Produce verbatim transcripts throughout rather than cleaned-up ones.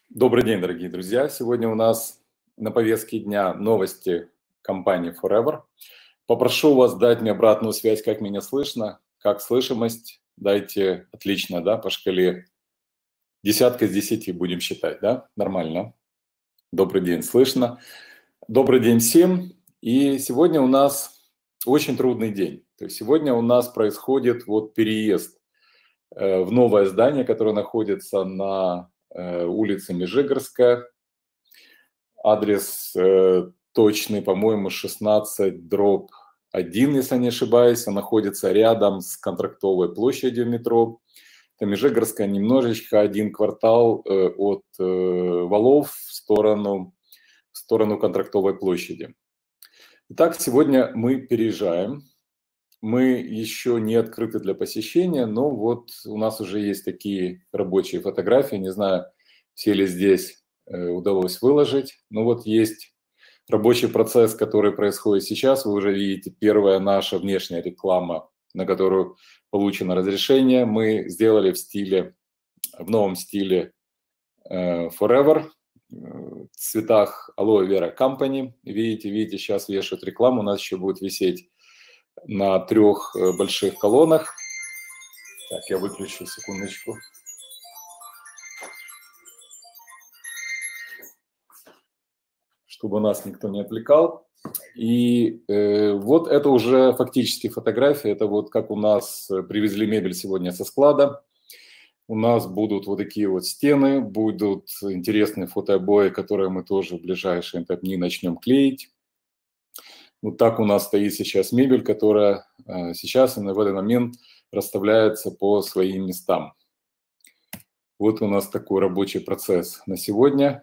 Добрый день, дорогие друзья! Сегодня у нас на повестке дня новости компании Forever. Попрошу вас дать мне обратную связь, как меня слышно, как слышимость. Дайте отлично, да, по шкале десятка из десяти будем считать, да? Нормально. Добрый день, слышно. Добрый день всем. И сегодня у нас очень трудный день. То есть сегодня у нас происходит вот переезд э, в новое здание, которое находится на э, улице Межигорская. Адрес э, точный, по-моему, шестнадцать дробь один, если не ошибаюсь. Он находится рядом с Контрактовой площадью метро. Это Межигорская, немножечко один квартал э, от э, Валов в сторону, в сторону Контрактовой площади. Итак, сегодня мы переезжаем. Мы еще не открыты для посещения, но вот у нас уже есть такие рабочие фотографии. Не знаю, все ли здесь э, удалось выложить. Но вот есть рабочий процесс, который происходит сейчас. Вы уже видите, первая наша внешняя реклама, на которую получено разрешение. Мы сделали в стиле, в новом стиле э, Forever, э, в цветах Aloe Vera Company. Видите, видите, сейчас вешают рекламу. У нас еще будет висеть на трех больших колоннах. Так, я выключу, секундочку. Чтобы нас никто не отвлекал. И э, вот это уже фактически фотография. Это вот как у нас привезли мебель сегодня со склада. У нас будут вот такие вот стены, будут интересные фотообои, которые мы тоже в ближайшие дни начнем клеить. Вот так у нас стоит сейчас мебель, которая э, сейчас и в этот момент расставляется по своим местам. Вот у нас такой рабочий процесс на сегодня.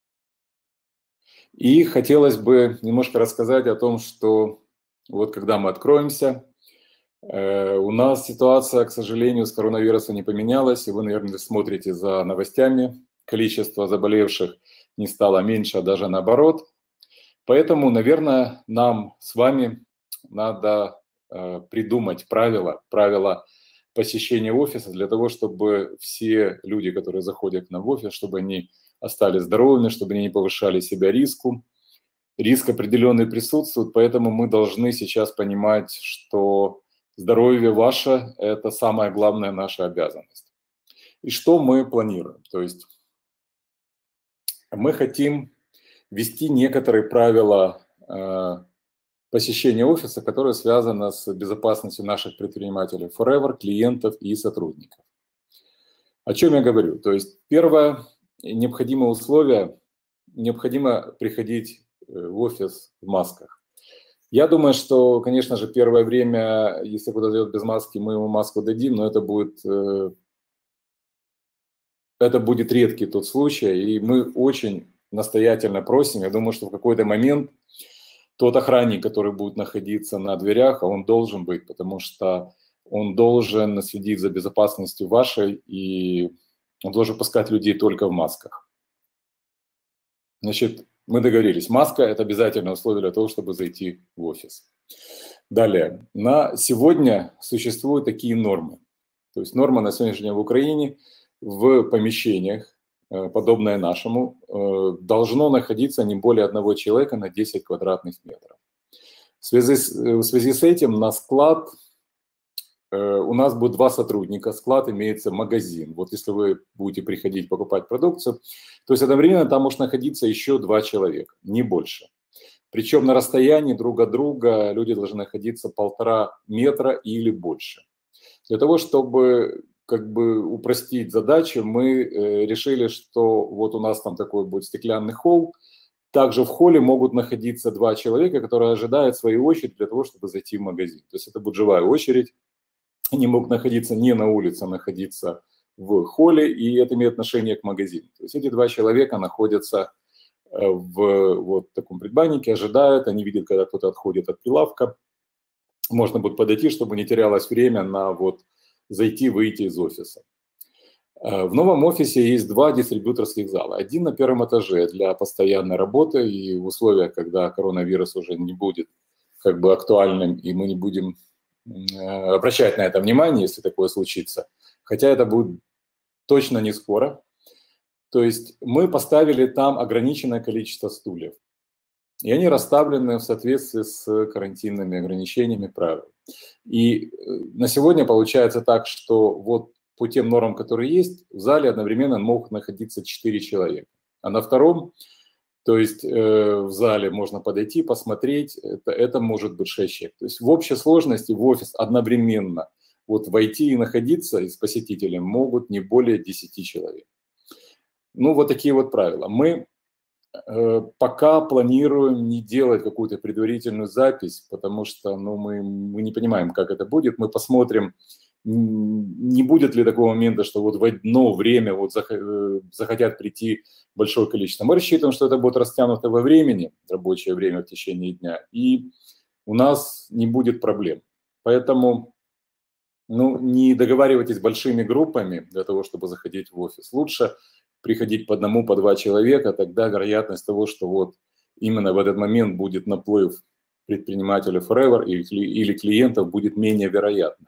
И хотелось бы немножко рассказать о том, что вот когда мы откроемся, э, у нас ситуация, к сожалению, с коронавирусом не поменялась. И вы, наверное, смотрите за новостями. Количество заболевших не стало меньше, а даже наоборот. Поэтому, наверное, нам с вами надо э, придумать правила, правила посещения офиса для того, чтобы все люди, которые заходят к нам в офис, чтобы они остались здоровыми, чтобы они не повышали себя риску. Риск определенный присутствует, поэтому мы должны сейчас понимать, что здоровье ваше – это самая главная наша обязанность. И что мы планируем? То есть мы хотим ввести некоторые правила э, посещения офиса, которые связаны с безопасностью наших предпринимателей Forever, клиентов и сотрудников. О чем я говорю? То есть первое необходимое условие – необходимо приходить в офис в масках. Я думаю, что, конечно же, первое время, если кто-то идет без маски, мы ему маску дадим, но это будет, э, это будет редкий тот случай, и мы очень настоятельно просим, я думаю, что в какой-то момент тот охранник, который будет находиться на дверях, а он должен быть, потому что он должен следить за безопасностью вашей, и он должен пускать людей только в масках. Значит, мы договорились, маска – это обязательное условие для того, чтобы зайти в офис. Далее, на сегодня существуют такие нормы. То есть норма на сегодняшний день в Украине в помещениях, подобное нашему, должно находиться не более одного человека на десять квадратных метров. В связи с, в связи с этим на склад у нас будет два сотрудника. Склад имеется магазин. Вот если вы будете приходить покупать продукцию, то есть одновременно там может находиться еще два человека, не больше. Причем на расстоянии друг от друга люди должны находиться полтора метра или больше. Для того, чтобы как бы упростить задачу, мы э, решили, что вот у нас там такой будет стеклянный холл. Также в холле могут находиться два человека, которые ожидают свою очередь для того, чтобы зайти в магазин. То есть это будет живая очередь. Они могут находиться не на улице, а находиться в холле, и это имеет отношение к магазину. То есть эти два человека находятся в вот таком предбаннике, ожидают, они видят, когда кто-то отходит от прилавка. Можно будет подойти, чтобы не терялось время на вот зайти, выйти из офиса. В новом офисе есть два дистрибьюторских зала. Один на первом этаже для постоянной работы, и в условиях, когда коронавирус уже не будет как бы актуальным, и мы не будем обращать на это внимание, если такое случится. Хотя это будет точно не скоро. То есть мы поставили там ограниченное количество стульев. И они расставлены в соответствии с карантинными ограничениями правил. И на сегодня получается так, что вот по тем нормам, которые есть, в зале одновременно могут находиться четыре человека. А на втором, то есть э, в зале можно подойти, посмотреть, это, это может быть шесть человек. То есть в общей сложности в офис одновременно вот войти и находиться с посетителем могут не более десяти человек. Ну вот такие вот правила. Мы пока планируем не делать какую-то предварительную запись, потому что ну, мы, мы не понимаем, как это будет. Мы посмотрим, не будет ли такого момента, что вот в одно время вот захотят прийти большое количество. Мы рассчитываем, что это будет растянуто во времени, рабочее время в течение дня, и у нас не будет проблем. Поэтому ну, не договаривайтесь большими группами для того, чтобы заходить в офис. Лучше приходить по одному, по два человека, тогда вероятность того, что вот именно в этот момент будет наплыв предпринимателей Forever или клиентов, будет менее вероятна.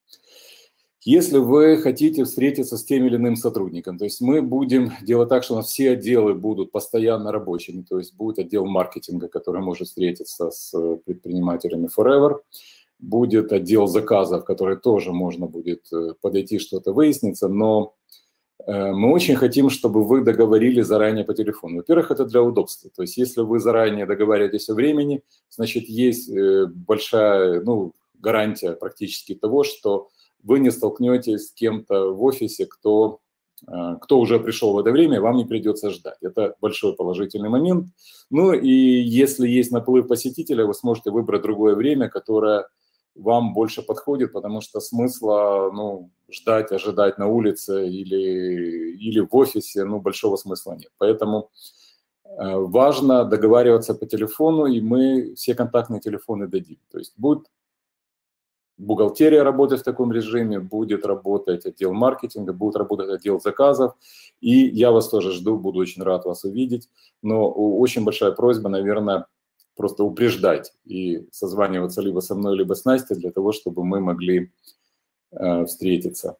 Если вы хотите встретиться с тем или иным сотрудником, то есть мы будем делать так, что у нас все отделы будут постоянно рабочими, то есть будет отдел маркетинга, который может встретиться с предпринимателями Forever, будет отдел заказов, который тоже можно будет подойти, что-то выясниться, но мы очень хотим, чтобы вы договорились заранее по телефону. Во-первых, это для удобства. То есть если вы заранее договариваетесь о времени, значит, есть большая ну, гарантия практически того, что вы не столкнетесь с кем-то в офисе, кто, кто уже пришел в это время, вам не придется ждать. Это большой положительный момент. Ну и если есть наплыв посетителя, вы сможете выбрать другое время, которое вам больше подходит, потому что смысла ну, ждать, ожидать на улице или, или в офисе, ну, большого смысла нет. Поэтому э, важно договариваться по телефону, и мы все контактные телефоны дадим. То есть будет бухгалтерия работать в таком режиме, будет работать отдел маркетинга, будет работать отдел заказов, и я вас тоже жду, буду очень рад вас увидеть, но очень большая просьба, наверное, просто упреждать и созваниваться либо со мной, либо с Настей для того, чтобы мы могли э, встретиться.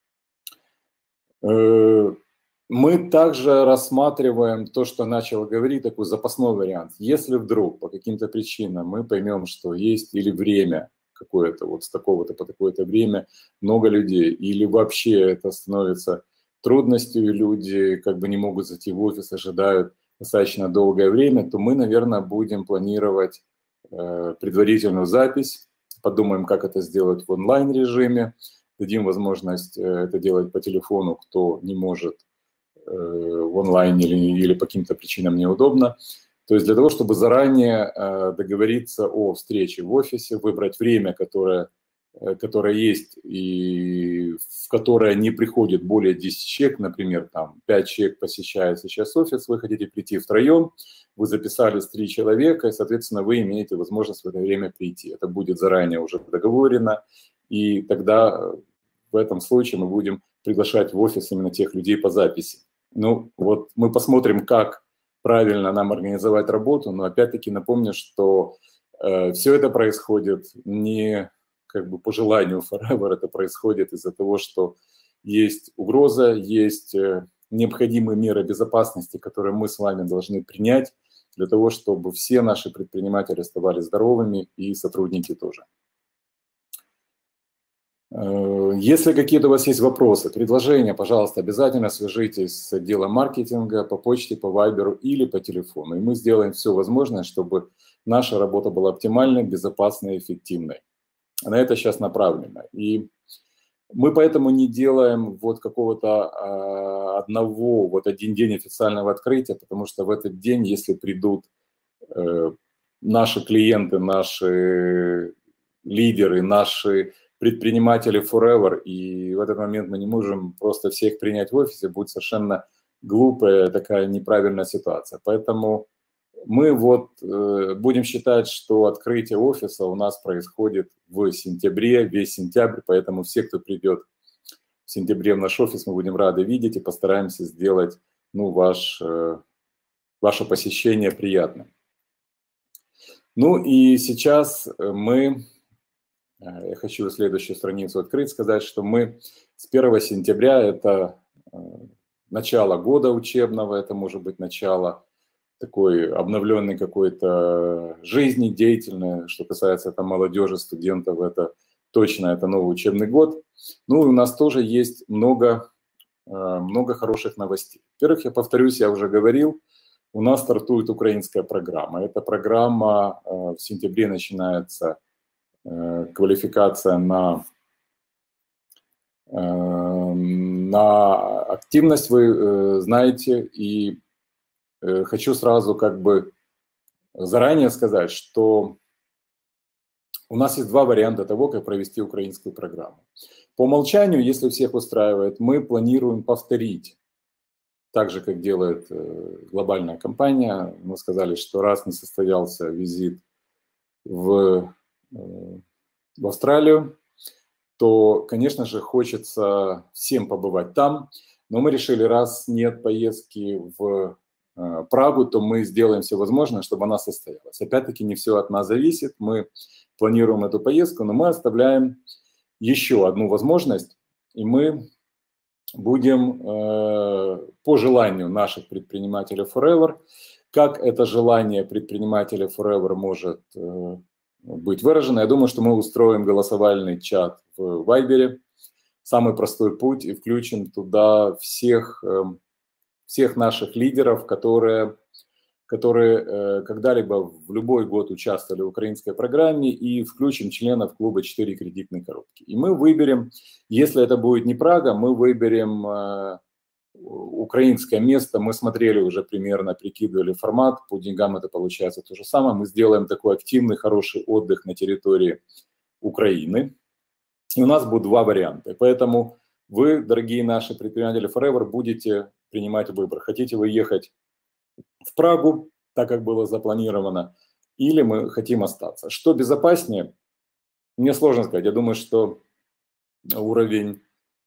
Э, мы также рассматриваем то, что начал говорить, такой запасной вариант. Если вдруг по каким-то причинам мы поймем, что есть или время какое-то, вот с такого-то по такое-то время много людей, или вообще это становится трудностью, и люди как бы не могут зайти в офис, ожидают достаточно долгое время, то мы, наверное, будем планировать э, предварительную запись, подумаем, как это сделать в онлайн-режиме, дадим возможность э, это делать по телефону, кто не может э, в онлайне или, или по каким-то причинам неудобно. То есть для того, чтобы заранее э, договориться о встрече в офисе, выбрать время, которое, э, которое есть и в которое не приходит более десяти человек, например, там пять человек посещает сейчас офис, вы хотите прийти втроем, вы записались три человека, и, соответственно, вы имеете возможность в это время прийти. Это будет заранее уже договорено, и тогда в этом случае мы будем приглашать в офис именно тех людей по записи. Ну, вот мы посмотрим, как правильно нам организовать работу, но опять-таки напомню, что э, все это происходит не как бы по желанию Forever, это происходит из-за того, что есть угроза, есть э, необходимые меры безопасности, которые мы с вами должны принять для того, чтобы все наши предприниматели оставались здоровыми и сотрудники тоже. Если какие-то у вас есть вопросы, предложения, пожалуйста, обязательно свяжитесь с отделом маркетинга по почте, по вайберу или по телефону. И мы сделаем все возможное, чтобы наша работа была оптимальной, безопасной и эффективной. На это сейчас направлено. И мы поэтому не делаем вот какого-то одного, вот один день официального открытия, потому что в этот день, если придут наши клиенты, наши лидеры, наши предприниматели Forever, и в этот момент мы не можем просто всех принять в офисе, будет совершенно глупая такая неправильная ситуация. Поэтому мы вот э, будем считать, что открытие офиса у нас происходит в сентябре, весь сентябрь, поэтому все, кто придет в сентябре в наш офис, мы будем рады видеть и постараемся сделать ну, ваш, э, ваше посещение приятным. Ну и сейчас мы... Я хочу следующую страницу открыть, сказать, что мы с первого сентября, это начало года учебного, это может быть начало такой обновленной какой-то жизни, деятельной, что касается там, молодежи, студентов, это точно это новый учебный год. Ну и у нас тоже есть много, много хороших новостей. Во-первых, я повторюсь, я уже говорил, у нас стартует украинская программа. Эта программа в сентябре начинается, квалификация на, на активность, вы знаете, и хочу сразу как бы заранее сказать, что у нас есть два варианта того, как провести украинскую программу. По умолчанию, если всех устраивает, мы планируем повторить, так же, как делает глобальная компания. Мы сказали, что раз не состоялся визит в, в Австралию, то, конечно же, хочется всем побывать там. Но мы решили, раз нет поездки в Прагу, то мы сделаем все возможное, чтобы она состоялась. Опять-таки, не все от нас зависит. Мы планируем эту поездку, но мы оставляем еще одну возможность, и мы будем э, по желанию наших предпринимателей Forever, как это желание предпринимателей Forever может э, быть выражено. Я думаю, что мы устроим голосовальный чат в Вайбере, самый простой путь, и включим туда всех, э, всех наших лидеров, которые, которые э, когда-либо в любой год участвовали в украинской программе, и включим членов клуба «четыре кредитные коробки». И мы выберем, если это будет не Прага, мы выберем э, украинское место. Мы смотрели уже примерно, прикидывали формат, по деньгам это получается то же самое. Мы сделаем такой активный, хороший отдых на территории Украины. И у нас будут два варианта. Поэтому вы, дорогие наши предприниматели Forever, будете принимать выбор. Хотите вы ехать в Прагу, так как было запланировано, или мы хотим остаться. Что безопаснее, мне сложно сказать. Я думаю, что уровень,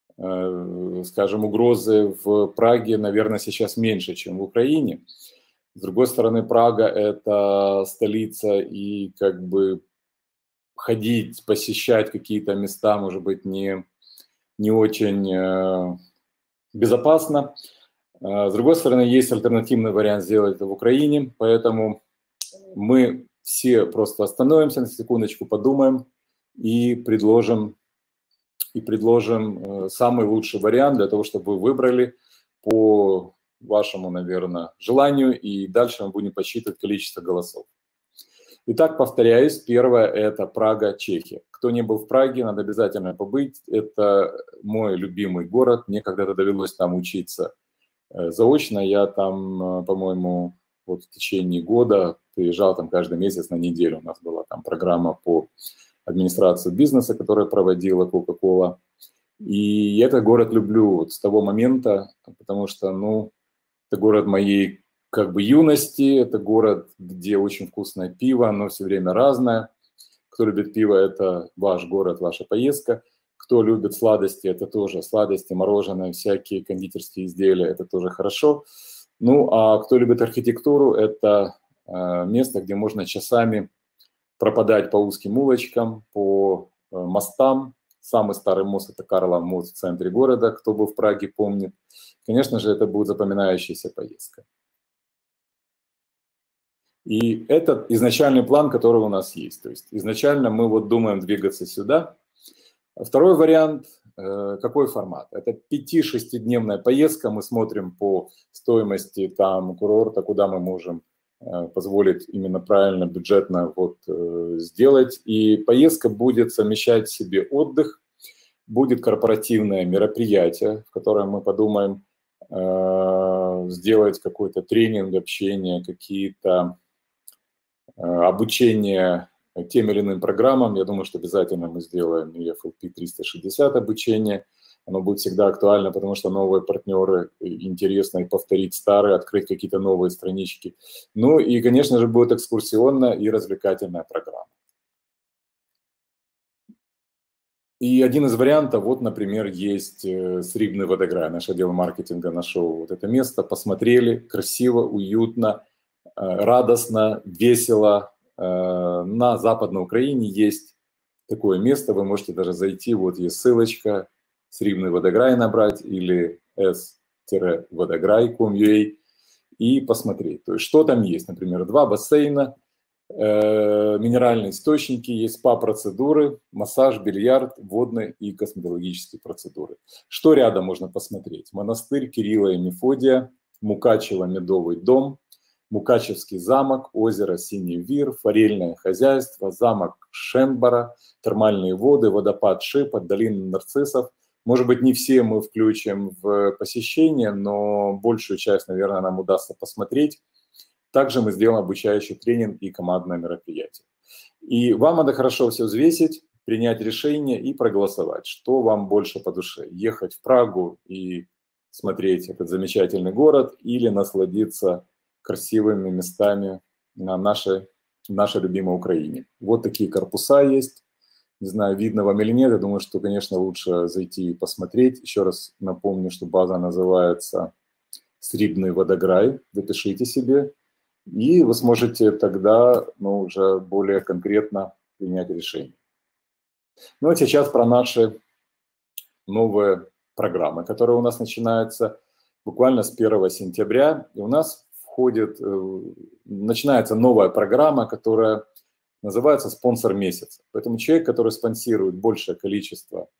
э, скажем, угрозы в Праге, наверное, сейчас меньше, чем в Украине. С другой стороны, Прага – это столица, и как бы ходить, посещать какие-то места, может быть, не, не очень э, безопасно. С другой стороны, есть альтернативный вариант сделать это в Украине, поэтому мы все просто остановимся на секундочку, подумаем и предложим, и предложим самый лучший вариант для того, чтобы вы выбрали по вашему, наверное, желанию, и дальше мы будем подсчитывать количество голосов. Итак, повторяюсь, первое – это Прага, Чехия. Кто не был в Праге, надо обязательно побыть. Это мой любимый город, мне когда-то довелось там учиться заочно. Я там, по-моему, вот в течение года приезжал там каждый месяц на неделю. У нас была там программа по администрации бизнеса, которую проводила Coca-Cola. И этот город люблю вот с того момента, потому что, ну, это город моей как бы юности, это город, где очень вкусное пиво, оно все время разное. Кто любит пиво, это ваш город, ваша поездка. Кто любит сладости, это тоже сладости, мороженое, всякие кондитерские изделия, это тоже хорошо. Ну, а кто любит архитектуру, это э, место, где можно часами пропадать по узким улочкам, по э, мостам. Самый старый мост – это Карлов мост в центре города, кто был в Праге, помнит. Конечно же, это будет запоминающаяся поездка. И это изначальный план, который у нас есть. То есть изначально мы вот думаем двигаться сюда. Второй вариант, какой формат? Это пяти-шестидневная поездка, мы смотрим по стоимости там курорта, куда мы можем позволить именно правильно, бюджетно вот сделать. И поездка будет совмещать в себе отдых, будет корпоративное мероприятие, в котором мы подумаем сделать какой-то тренинг, общение, какие-то обучение тем или иным программам. Я думаю, что обязательно мы сделаем и эф эл пи триста шестьдесят обучение. Оно будет всегда актуально, потому что новые партнеры, интересно и повторить старые, открыть какие-то новые странички. Ну и, конечно же, будет экскурсионная и развлекательная программа. И один из вариантов, вот, например, есть Срібний водограй. Наш отдел маркетинга нашел вот это место, посмотрели, красиво, уютно, радостно, весело. На Западной Украине есть такое место, вы можете даже зайти, вот есть ссылочка, Срібний водограй набрать или эс водограй точка ком точка ю а и посмотреть. То есть что там есть. Например, два бассейна, э, минеральные источники, есть спа-процедуры, массаж, бильярд, водные и косметологические процедуры. Что рядом можно посмотреть? Монастырь Кирилла и Мефодия, Мукачево медовый дом, Мукачевский замок, озеро Синий Вир, форельное хозяйство, замок Шенбара, термальные воды, водопад Шипа, долина нарциссов. Может быть, не все мы включим в посещение, но большую часть, наверное, нам удастся посмотреть. Также мы сделаем обучающий тренинг и командное мероприятие. И вам надо хорошо все взвесить, принять решение и проголосовать, что вам больше по душе. Ехать в Прагу и смотреть этот замечательный город или насладиться красивыми местами на нашей, нашей любимой Украине. Вот такие корпуса есть. Не знаю, видно вам или нет. Я думаю, что, конечно, лучше зайти и посмотреть. Еще раз напомню, что база называется Срібний водограй. Запишите себе. И вы сможете тогда, ну, уже более конкретно принять решение. Ну, а сейчас про наши новые программы, которые у нас начинаются буквально с первого сентября. И у нас входит, начинается новая программа, которая называется «Спонсор месяца». Поэтому человек, который спонсирует большее количество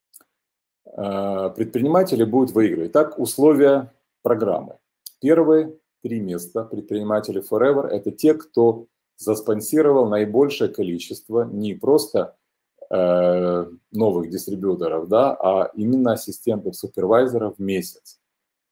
предпринимателей, будет выигрывать. Так, условия программы. Первые три места предпринимателей Forever – это те, кто заспонсировал наибольшее количество не просто э, новых дистрибьюторов, да, а именно ассистентов-супервайзеров в месяц.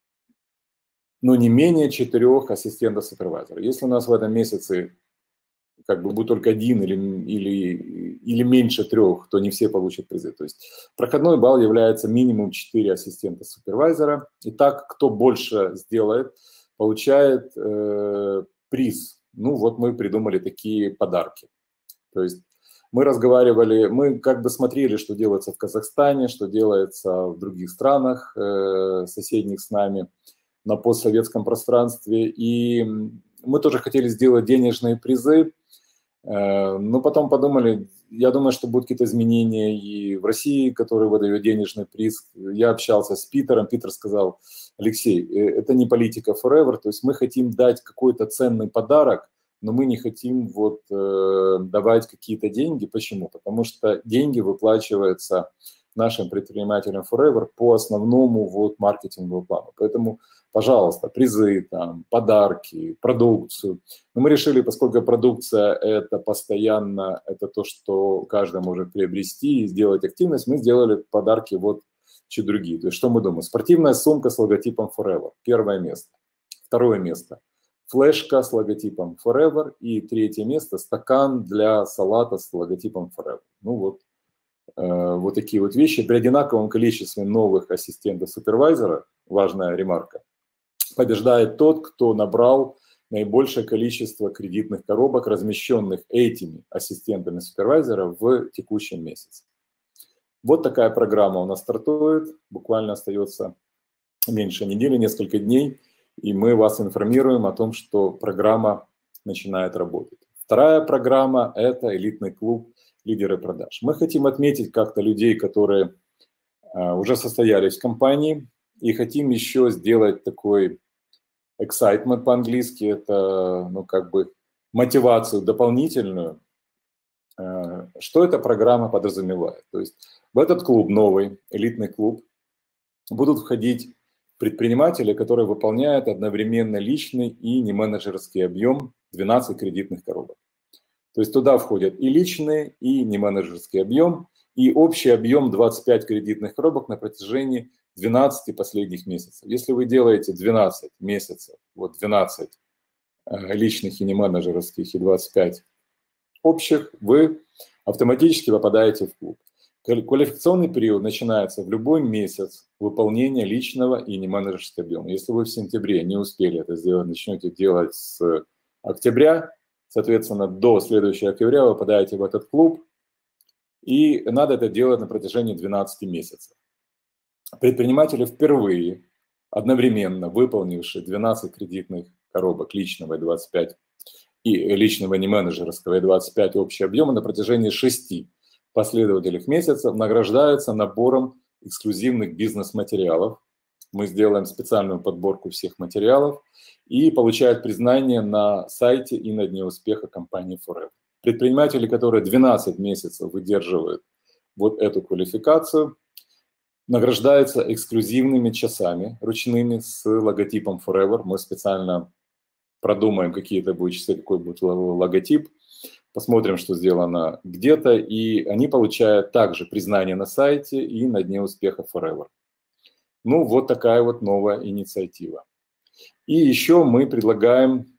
Но не менее четырех ассистентов-супервайзеров. Если у нас в этом месяце как бы будет только один или, или, или меньше трех, то не все получат призы. То есть проходной балл является минимум четыре ассистента-супервайзера. И так, кто больше сделает, получает э, приз. Ну вот мы придумали такие подарки. То есть мы разговаривали, мы как бы смотрели, что делается в Казахстане, что делается в других странах, э, соседних с нами, на постсоветском пространстве. И мы тоже хотели сделать денежные призы, э, но потом подумали, я думаю, что будут какие-то изменения и в России, которые выдают денежный приз. Я общался с Питером, Питер сказал: Алексей, это не политика Forever, то есть мы хотим дать какой-то ценный подарок, но мы не хотим вот э, давать какие-то деньги. Почему? Потому что деньги выплачиваются нашим предпринимателям Forever по основному вот маркетинговому плану. Поэтому, пожалуйста, призы, там, подарки, продукцию. Но мы решили, поскольку продукция – это постоянно, это то, что каждый может приобрести и сделать активность, мы сделали подарки вот чуть другие. То есть что мы думаем? Спортивная сумка с логотипом Forever. Первое место. Второе место. Флешка с логотипом Forever. И третье место. Стакан для салата с логотипом Forever. Ну вот. Вот такие вот вещи. При одинаковом количестве новых ассистентов-супервайзера, важная ремарка, побеждает тот, кто набрал наибольшее количество кредитных коробок, размещенных этими ассистентами-супервайзера в текущем месяце. Вот такая программа у нас стартует. Буквально остается меньше недели, несколько дней, и мы вас информируем о том, что программа начинает работать. Вторая программа – это элитный клуб «Лидеры продаж». Мы хотим отметить как-то людей, которые а, уже состоялись в компании, и хотим еще сделать такой excitement по-английски, это, ну, как бы мотивацию дополнительную. А, что эта программа подразумевает? То есть в этот клуб, новый элитный клуб, будут входить предприниматели, которые выполняют одновременно личный и неменеджерский объем двенадцать кредитных коробок. То есть туда входят и личный, и неменеджерский объем, и общий объем двадцать пять кредитных коробок на протяжении двенадцати последних месяцев. Если вы делаете двенадцать месяцев, вот двенадцать личных и неменеджерских и двадцать пять общих, вы автоматически попадаете в клуб. Квалификационный период начинается в любой месяц выполнения личного и неменеджерского объема. Если вы в сентябре не успели это сделать, начнете делать с октября, соответственно, до следующего октября вы попадаете в этот клуб, и надо это делать на протяжении двенадцати месяцев. Предприниматели, впервые одновременно выполнившие двенадцать кредитных коробок личного и двадцать пять и личного неменеджерского и двадцать пять общий объема на протяжении шести последовательных месяцев, награждаются набором эксклюзивных бизнес-материалов мы сделаем специальную подборку всех материалов и получают признание на сайте и на Дне успеха компании Forever. Предприниматели, которые двенадцать месяцев выдерживают вот эту квалификацию, награждаются эксклюзивными часами ручными с логотипом Forever. Мы специально продумаем, какие это будут часы, какой будет логотип, посмотрим, что сделано где-то, и они получают также признание на сайте и на Дне успеха Forever. Ну, вот такая вот новая инициатива. И еще мы предлагаем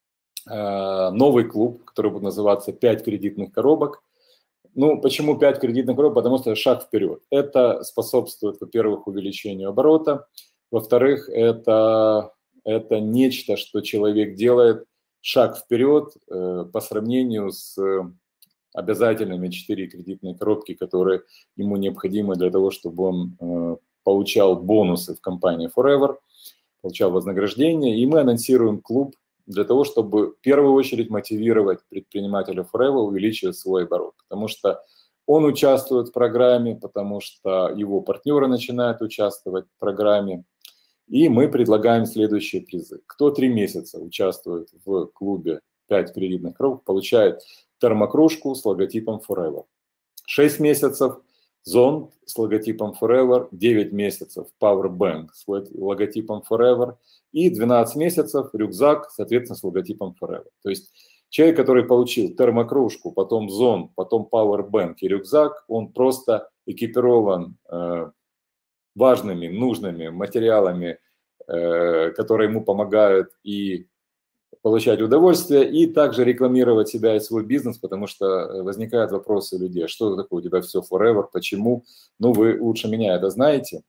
э, новый клуб, который будет называться «пять кредитных коробок». Ну, почему пять кредитных коробок? Потому что шаг вперед. Это способствует, во-первых, увеличению оборота, во-вторых, это, это нечто, что человек делает шаг вперед э, по сравнению с обязательными четыре кредитные коробки, которые ему необходимы для того, чтобы он э, получал бонусы в компании Forever, получал вознаграждение. И мы анонсируем клуб для того, чтобы в первую очередь мотивировать предпринимателя Forever увеличивать свой оборот. Потому что он участвует в программе, потому что его партнеры начинают участвовать в программе. И мы предлагаем следующие призы. Кто три месяца участвует в клубе пять кредитных коробок, получает термокружку с логотипом Forever. шесть месяцев зонт с логотипом Forever, девять месяцев Powerbank с логотипом Forever и двенадцать месяцев рюкзак, соответственно, с логотипом Forever. То есть человек, который получил термокружку, потом зонт, потом Powerbank и рюкзак, он просто экипирован э, важными, нужными материалами, э, которые ему помогают и получать удовольствие, и также рекламировать себя и свой бизнес, потому что возникают вопросы у людей, что такое у тебя все Forever, почему? Ну, вы лучше меня это знаете.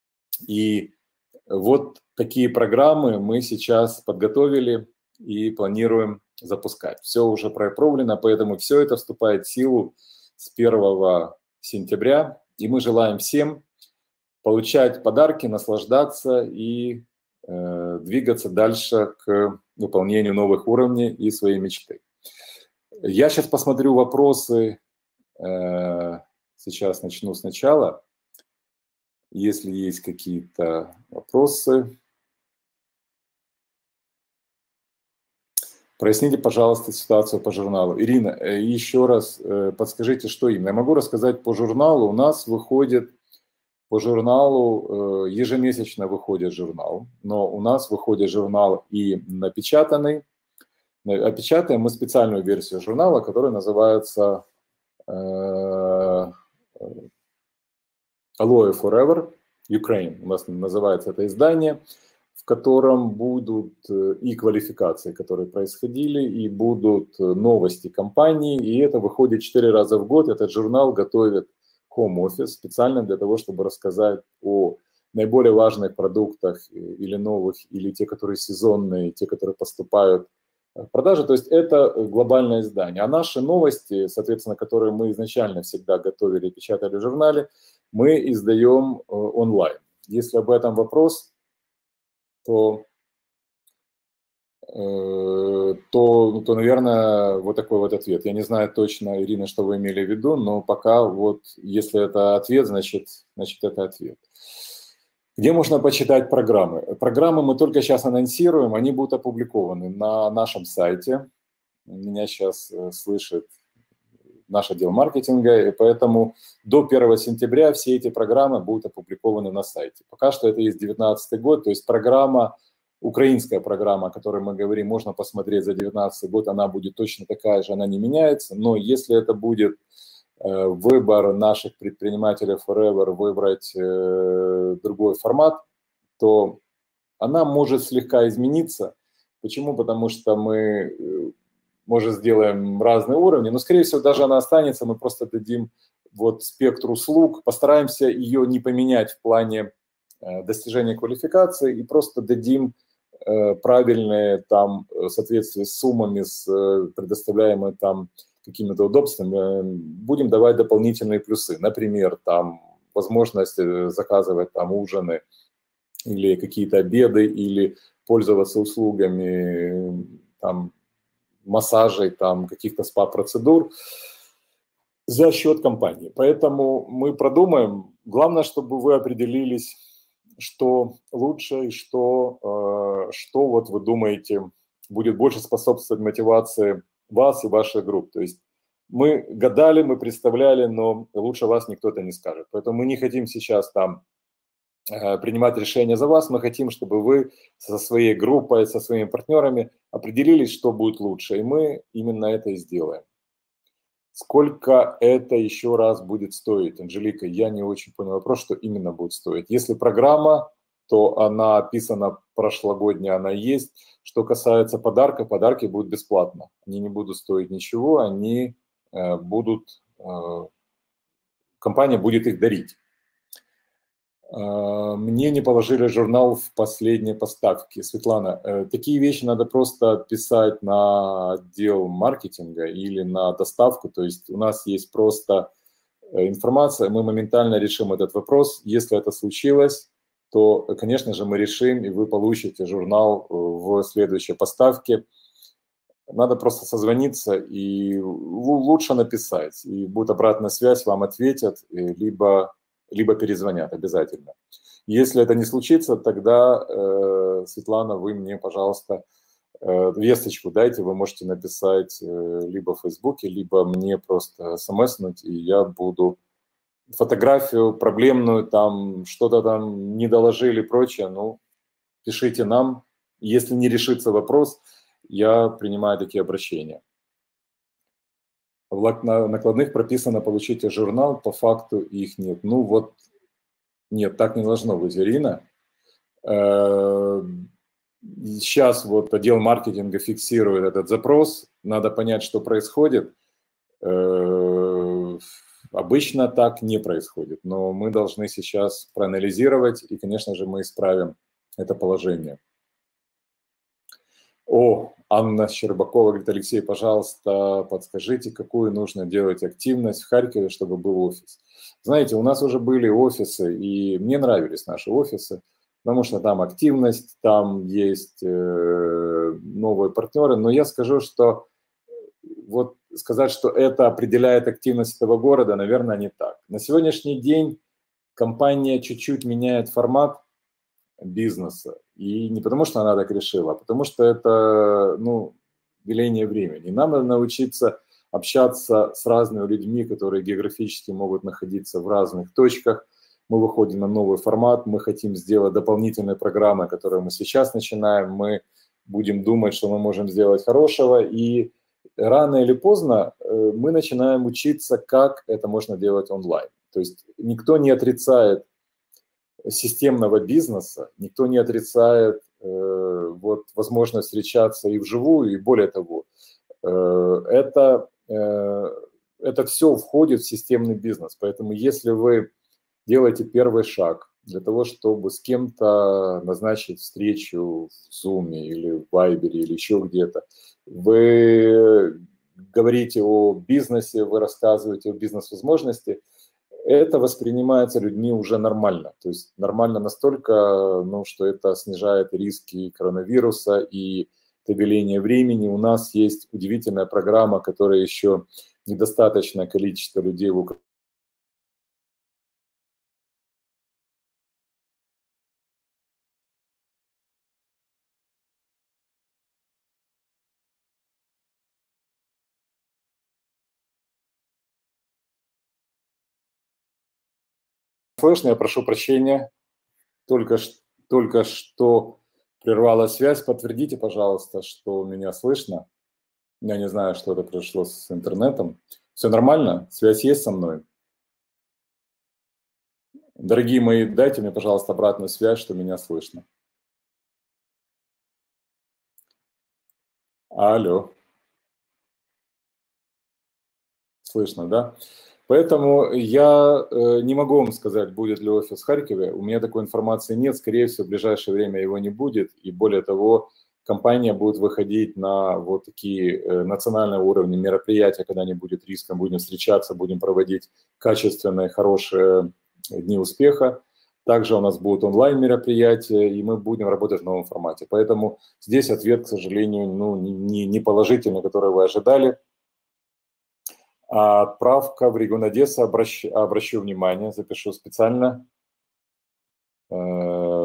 И вот такие программы мы сейчас подготовили и планируем запускать. Все уже проапровлено, поэтому все это вступает в силу с первого сентября, и мы желаем всем получать подарки, наслаждаться и э, двигаться дальше к выполнению новых уровней и своей мечты. Я сейчас посмотрю вопросы, э, сейчас начну сначала. Если есть какие-то вопросы, проясните, пожалуйста, ситуацию по журналу. Ирина, еще раз подскажите, что именно. Я могу рассказать по журналу. У нас выходит по журналу, ежемесячно выходит журнал, но у нас выходит журнал и напечатанный. Опечатаем мы специальную версию журнала, которая называется Aloe Forever Ukraine. У нас называется это издание, в котором будут и квалификации, которые происходили, и будут новости компании, и это выходит четыре раза в год. Этот журнал готовит Home Office специально для того, чтобы рассказать о наиболее важных продуктах или новых, или те, которые сезонные, те, которые поступают в продажу. То есть это глобальное издание. А наши новости, соответственно, которые мы изначально всегда готовили и печатали в журнале, мы издаем онлайн. Если об этом вопрос, то, э, то, то, наверное, вот такой вот ответ. Я не знаю точно, Ирина, что вы имели в виду, но пока вот, если это ответ, значит, значит это ответ. Где можно почитать программы? Программы мы только сейчас анонсируем, они будут опубликованы на нашем сайте. Меня сейчас слышит наш отдел маркетинга, и поэтому до первого сентября все эти программы будут опубликованы на сайте. Пока что это есть две тысячи девятнадцатый год, то есть программа, украинская программа, о которой мы говорим, можно посмотреть за две тысячи девятнадцатый год, она будет точно такая же, она не меняется, но если это будет э, выбор наших предпринимателей Forever выбрать э, другой формат, то она может слегка измениться. Почему? Потому что мы... Э, может, сделаем разные уровни, но, скорее всего, даже она останется, мы просто дадим вот спектр услуг, постараемся ее не поменять в плане э, достижения квалификации и просто дадим э, правильные там соответствие с суммами, с э, предоставляемыми там какими-то удобствами, э, будем давать дополнительные плюсы. Например, там возможность заказывать там ужины или какие-то обеды, или пользоваться услугами там, массажей, там, каких-то спа-процедур за счет компании. Поэтому мы продумаем. Главное, чтобы вы определились что лучше и что, что вот вы думаете будет больше способствовать мотивации вас и ваших групп. То есть мы гадали, мы представляли, но лучше вас никто это не скажет. Поэтому мы не хотим сейчас там принимать решения за вас, мы хотим, чтобы вы со своей группой, со своими партнерами определились, что будет лучше, и мы именно это и сделаем. Сколько это еще раз будет стоить, Анжелика? Я не очень понял вопрос, что именно будет стоить. Если программа, то она описана прошлогодняя, она есть. Что касается подарка, подарки будут бесплатно. Они не будут стоить ничего, они э, будут, э, компания будет их дарить. Э, мне не положили журнал в последней поставке. Светлана, э, такие вещи надо просто писать на отдел маркетинга или на доставку. То есть у нас есть просто информация, мы моментально решим этот вопрос. Если это случилось, то, конечно же, мы решим, и вы получите журнал в следующей поставке. Надо просто созвониться и лучше написать, и будет обратная связь, вам ответят, либо, либо перезвонят обязательно. Если это не случится, тогда, э, Светлана, вы мне, пожалуйста, э, весточку дайте, вы можете написать э, либо в Фейсбуке, либо мне просто смснуть, и я буду фотографию проблемную, там что-то там не доложили и прочее, ну, пишите нам. Если не решится вопрос, я принимаю такие обращения. В накладных прописано «получите журнал», по факту их нет. Ну вот, нет, так не должно быть, Ирина. Сейчас вот отдел маркетинга фиксирует этот запрос, надо понять, что происходит. Обычно так не происходит, но мы должны сейчас проанализировать, и, конечно же, мы исправим это положение. О, Анна Щербакова говорит: Алексей, пожалуйста, подскажите, какую нужно делать активность в Харькове, чтобы был офис. Знаете, у нас уже были офисы, и мне нравились наши офисы, потому что там активность, там есть новые партнеры, но я скажу, что вот сказать, что это определяет активность этого города, наверное, не так. На сегодняшний день компания чуть-чуть меняет формат бизнеса. И не потому, что она так решила, а потому что это, ну, веление времени. Нам надо научиться общаться с разными людьми, которые географически могут находиться в разных точках. Мы выходим на новый формат, мы хотим сделать дополнительные программы, которые мы сейчас начинаем. Мы будем думать, что мы можем сделать хорошего, и рано или поздно мы начинаем учиться, как это можно делать онлайн. То есть никто не отрицает системного бизнеса, никто не отрицает э, вот, возможность встречаться и вживую, и более того, э, это, э, это все входит в системный бизнес. Поэтому если вы делаете первый шаг для того, чтобы с кем-то назначить встречу в Zoom или в Viber или еще где-то, вы говорите о бизнесе, вы рассказываете о бизнес-возможности, это воспринимается людьми уже нормально. То есть нормально настолько, ну, что это снижает риски коронавируса и добеления времени. У нас есть удивительная программа, которая еще недостаточное количество людей в Украине. Слышно, я прошу прощения, только, только что прервалась связь. Подтвердите, пожалуйста, что меня слышно. Я не знаю, что это произошло с интернетом. Все нормально? Связь есть со мной? Дорогие мои, дайте мне, пожалуйста, обратную связь, что меня слышно. Алло. Слышно, да? Поэтому я э, не могу вам сказать, будет ли офис в Харькове. У меня такой информации нет. Скорее всего, в ближайшее время его не будет. И более того, компания будет выходить на вот такие э, национальные уровни мероприятия, когда не будет риска, будем встречаться, будем проводить качественные, хорошие дни успеха. Также у нас будут онлайн-мероприятия, и мы будем работать в новом формате. Поэтому здесь ответ, к сожалению, ну, не, не положительный, который вы ожидали. Отправка в регион Одесса, обращу, обращу внимание, запишу специально.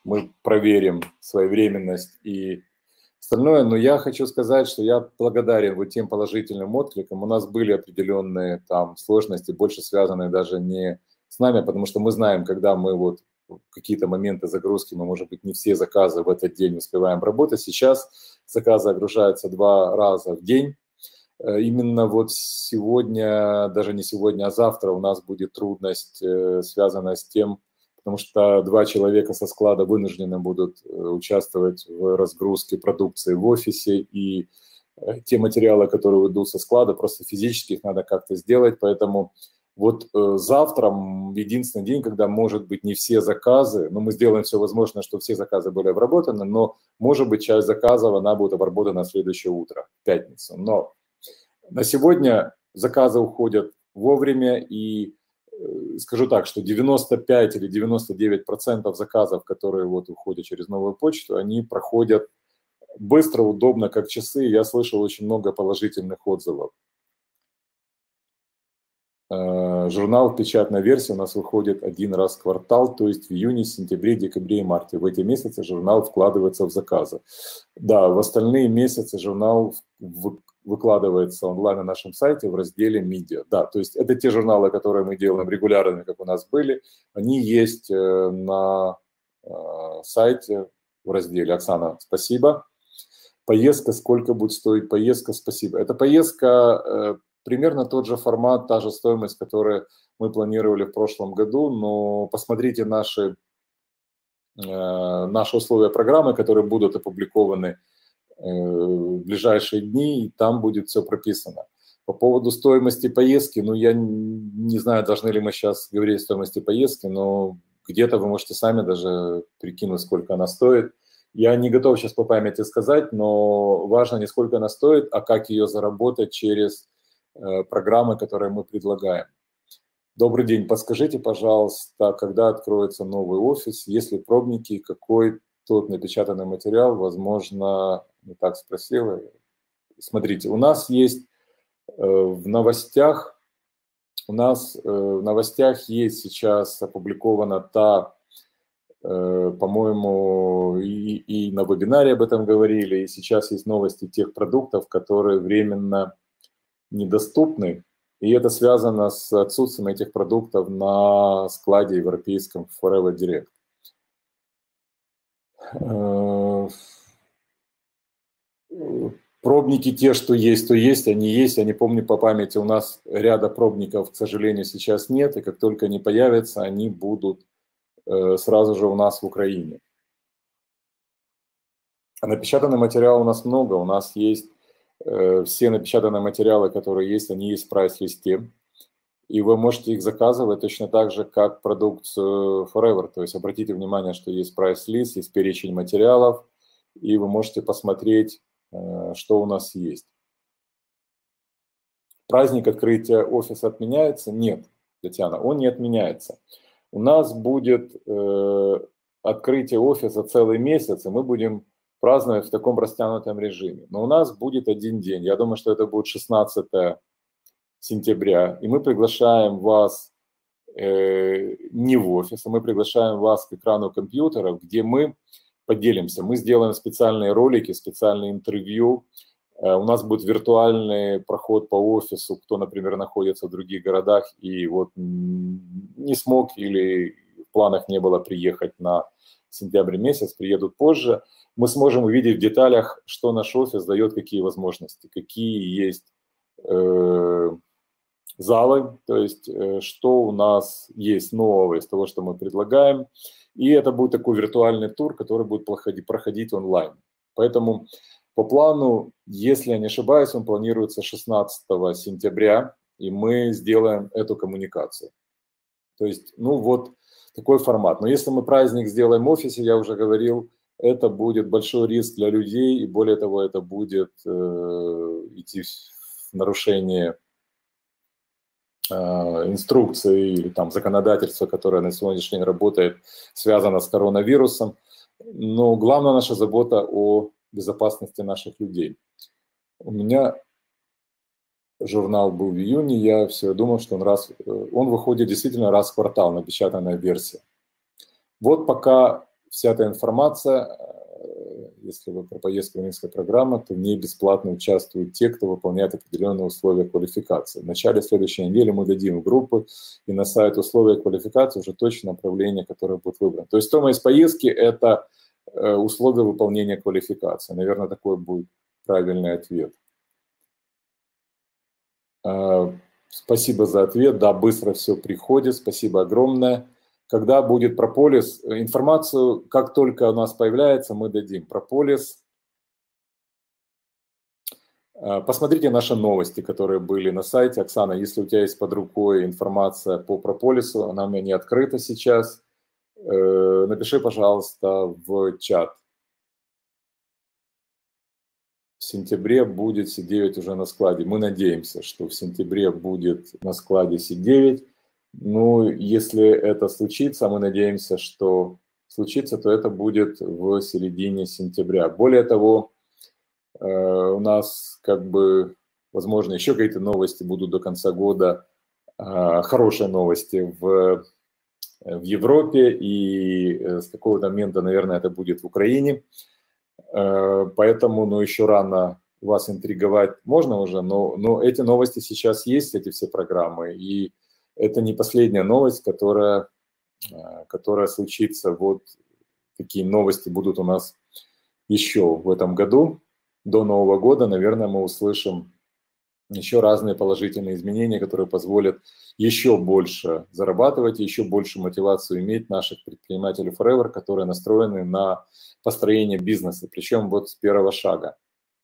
мы проверим своевременность и остальное. Но я хочу сказать, что я благодарен вот тем положительным откликам. У нас были определенные там сложности, больше связанные даже не с нами, потому что мы знаем, когда мы вот какие-то моменты загрузки, мы, может быть, не все заказы в этот день успеваем работать. Сейчас заказы загружаются два раза в день. Именно вот сегодня, даже не сегодня, а завтра у нас будет трудность, связанная с тем, потому что два человека со склада вынуждены будут участвовать в разгрузке продукции в офисе, и те материалы, которые уйдут со склада, просто физически их надо как-то сделать, поэтому вот завтра единственный день, когда, может быть, не все заказы, но мы сделаем все возможное, чтобы все заказы были обработаны, но, может быть, часть заказов, она будет обработана на следующее утро, в пятницу. Но на сегодня заказы уходят вовремя, и скажу так, что девяносто пять или девяносто девять процентов заказов, которые вот уходят через новую почту, они проходят быстро, удобно, как часы. Я слышал очень много положительных отзывов. Журнал в печатной версии у нас выходит один раз в квартал, то есть в июне, сентябре, декабре и марте. В эти месяцы журнал вкладывается в заказы. Да, в остальные месяцы журнал выкладывается онлайн на нашем сайте в разделе «Медиа». Да, то есть это те журналы, которые мы делаем регулярно, как у нас были. Они есть на сайте в разделе. Оксана, спасибо. Поездка, сколько будет стоить поездка? Спасибо. Эта поездка... Примерно тот же формат, та же стоимость, которую мы планировали в прошлом году, но посмотрите наши, наши условия программы, которые будут опубликованы в ближайшие дни, и там будет все прописано. По поводу стоимости поездки, ну я не знаю, должны ли мы сейчас говорить о стоимости поездки, но где-то вы можете сами даже прикинуть, сколько она стоит. Я не готов сейчас по памяти сказать, но важно не сколько она стоит, а как ее заработать через программы, которые мы предлагаем. Добрый день, подскажите, пожалуйста, когда откроется новый офис, есть ли пробники, какой тот напечатанный материал, возможно, не так спросила. Смотрите, у нас есть в новостях, у нас в новостях есть сейчас опубликована та, по-моему, и, и на вебинаре об этом говорили, и сейчас есть новости тех продуктов, которые временно недоступны, и это связано с отсутствием этих продуктов на складе европейском Forever Direct. Пробники те, что есть, то есть, они есть. Я не помню по памяти, у нас ряда пробников, к сожалению, сейчас нет, и как только они появятся, они будут сразу же у нас в Украине. А напечатанный материал у нас много, у нас есть все напечатанные материалы, которые есть, они есть в прайс-листе. И вы можете их заказывать точно так же, как продукцию Forever. То есть обратите внимание, что есть прайс-лист, есть перечень материалов, и вы можете посмотреть, что у нас есть. Праздник открытия офиса отменяется? Нет, Татьяна, он не отменяется. У нас будет открытие офиса целый месяц, и мы будем праздновать в таком растянутом режиме. Но у нас будет один день. Я думаю, что это будет шестнадцатое сентября. И мы приглашаем вас э, не в офис, а мы приглашаем вас к экрану компьютера, где мы поделимся. Мы сделаем специальные ролики, специальные интервью. Э, у нас будет виртуальный проход по офису, кто, например, находится в других городах и вот не смог или в планах не было приехать на сентябрь месяц, приедут позже. Мы сможем увидеть в деталях, что наш офис дает, какие возможности, какие есть э, залы, то есть э, что у нас есть нового из того, что мы предлагаем. И это будет такой виртуальный тур, который будет проходить, проходить онлайн. Поэтому по плану, если я не ошибаюсь, он планируется шестнадцатого сентября, и мы сделаем эту коммуникацию. То есть, ну вот такой формат. Но если мы праздник сделаем в офисе, я уже говорил, это будет большой риск для людей, и более того, это будет э, идти в нарушение э, инструкции или там законодательства, которое на сегодняшний день работает, связано с коронавирусом. Но главная наша забота о безопасности наших людей. У меня журнал был в июне, я все думал, что он раз, он выходит действительно раз в квартал, напечатанная версия. Вот пока вся эта информация, если вы про поездку в Минская программа, то в ней бесплатно участвуют те, кто выполняет определенные условия квалификации. В начале следующей недели мы дадим группы, и на сайт условия квалификации уже точно направление, которое будет выбрано. То есть стоимость поездки – это условия выполнения квалификации. Наверное, такой будет правильный ответ. Спасибо за ответ. Да, быстро все приходит. Спасибо огромное. Когда будет прополис, информацию, как только у нас появляется, мы дадим. Прополис. Посмотрите наши новости, которые были на сайте. Оксана, если у тебя есть под рукой информация по прополису, она у меня не открыта сейчас, напиши, пожалуйста, в чат. В сентябре будет Си девять уже на складе. Мы надеемся, что в сентябре будет на складе Си девять. Ну, если это случится, мы надеемся, что случится, то это будет в середине сентября. Более того, у нас, как бы, возможно, еще какие-то новости будут до конца года, хорошие новости в, в Европе, и с какого-то момента, наверное, это будет в Украине. Поэтому, ну, еще рано вас интриговать можно уже, но, но эти новости сейчас есть, эти все программы, и это не последняя новость, которая, которая случится. Вот такие новости будут у нас еще в этом году. До Нового года, наверное, мы услышим еще разные положительные изменения, которые позволят еще больше зарабатывать, еще больше мотивацию иметь наших предпринимателей Forever, которые настроены на построение бизнеса, причем вот с первого шага.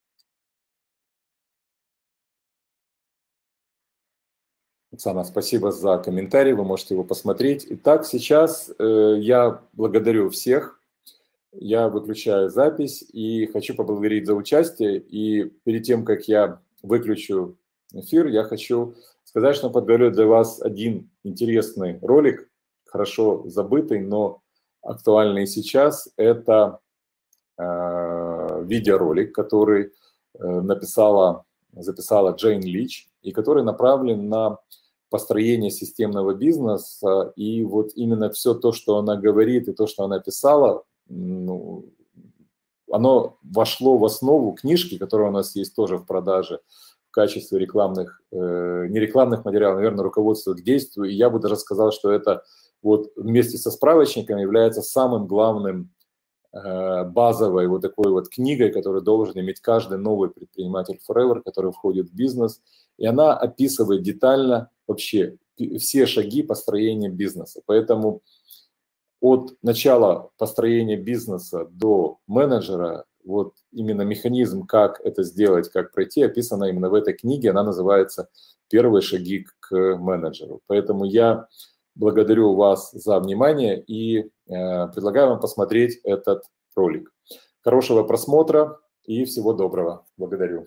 Оксана, спасибо за комментарий, вы можете его посмотреть. Итак, сейчас э, я благодарю всех, я выключаю запись и хочу поблагодарить за участие. И перед тем, как я выключу эфир, я хочу сказать, что подготовлю для вас один интересный ролик, хорошо забытый, но актуальный сейчас. Это э, видеоролик, который э, написала, записала Джейн Лич, и который направлен на построение системного бизнеса. И вот именно все то, что она говорит, и то, что она писала, ну, оно вошло в основу книжки, которая у нас есть тоже в продаже в качестве рекламных, э, не рекламных материалов, наверное, руководства к действию. И я бы даже сказал, что это вот вместе со справочником является самым главным э, базовой вот такой вот книгой, которую должен иметь каждый новый предприниматель Forever, который входит в бизнес. И она описывает детально вообще все шаги построения бизнеса. Поэтому от начала построения бизнеса до менеджера, вот именно механизм, как это сделать, как пройти, описано именно в этой книге. Она называется «Первые шаги к менеджеру». Поэтому я благодарю вас за внимание и э, предлагаю вам посмотреть этот ролик. Хорошего просмотра и всего доброго. Благодарю.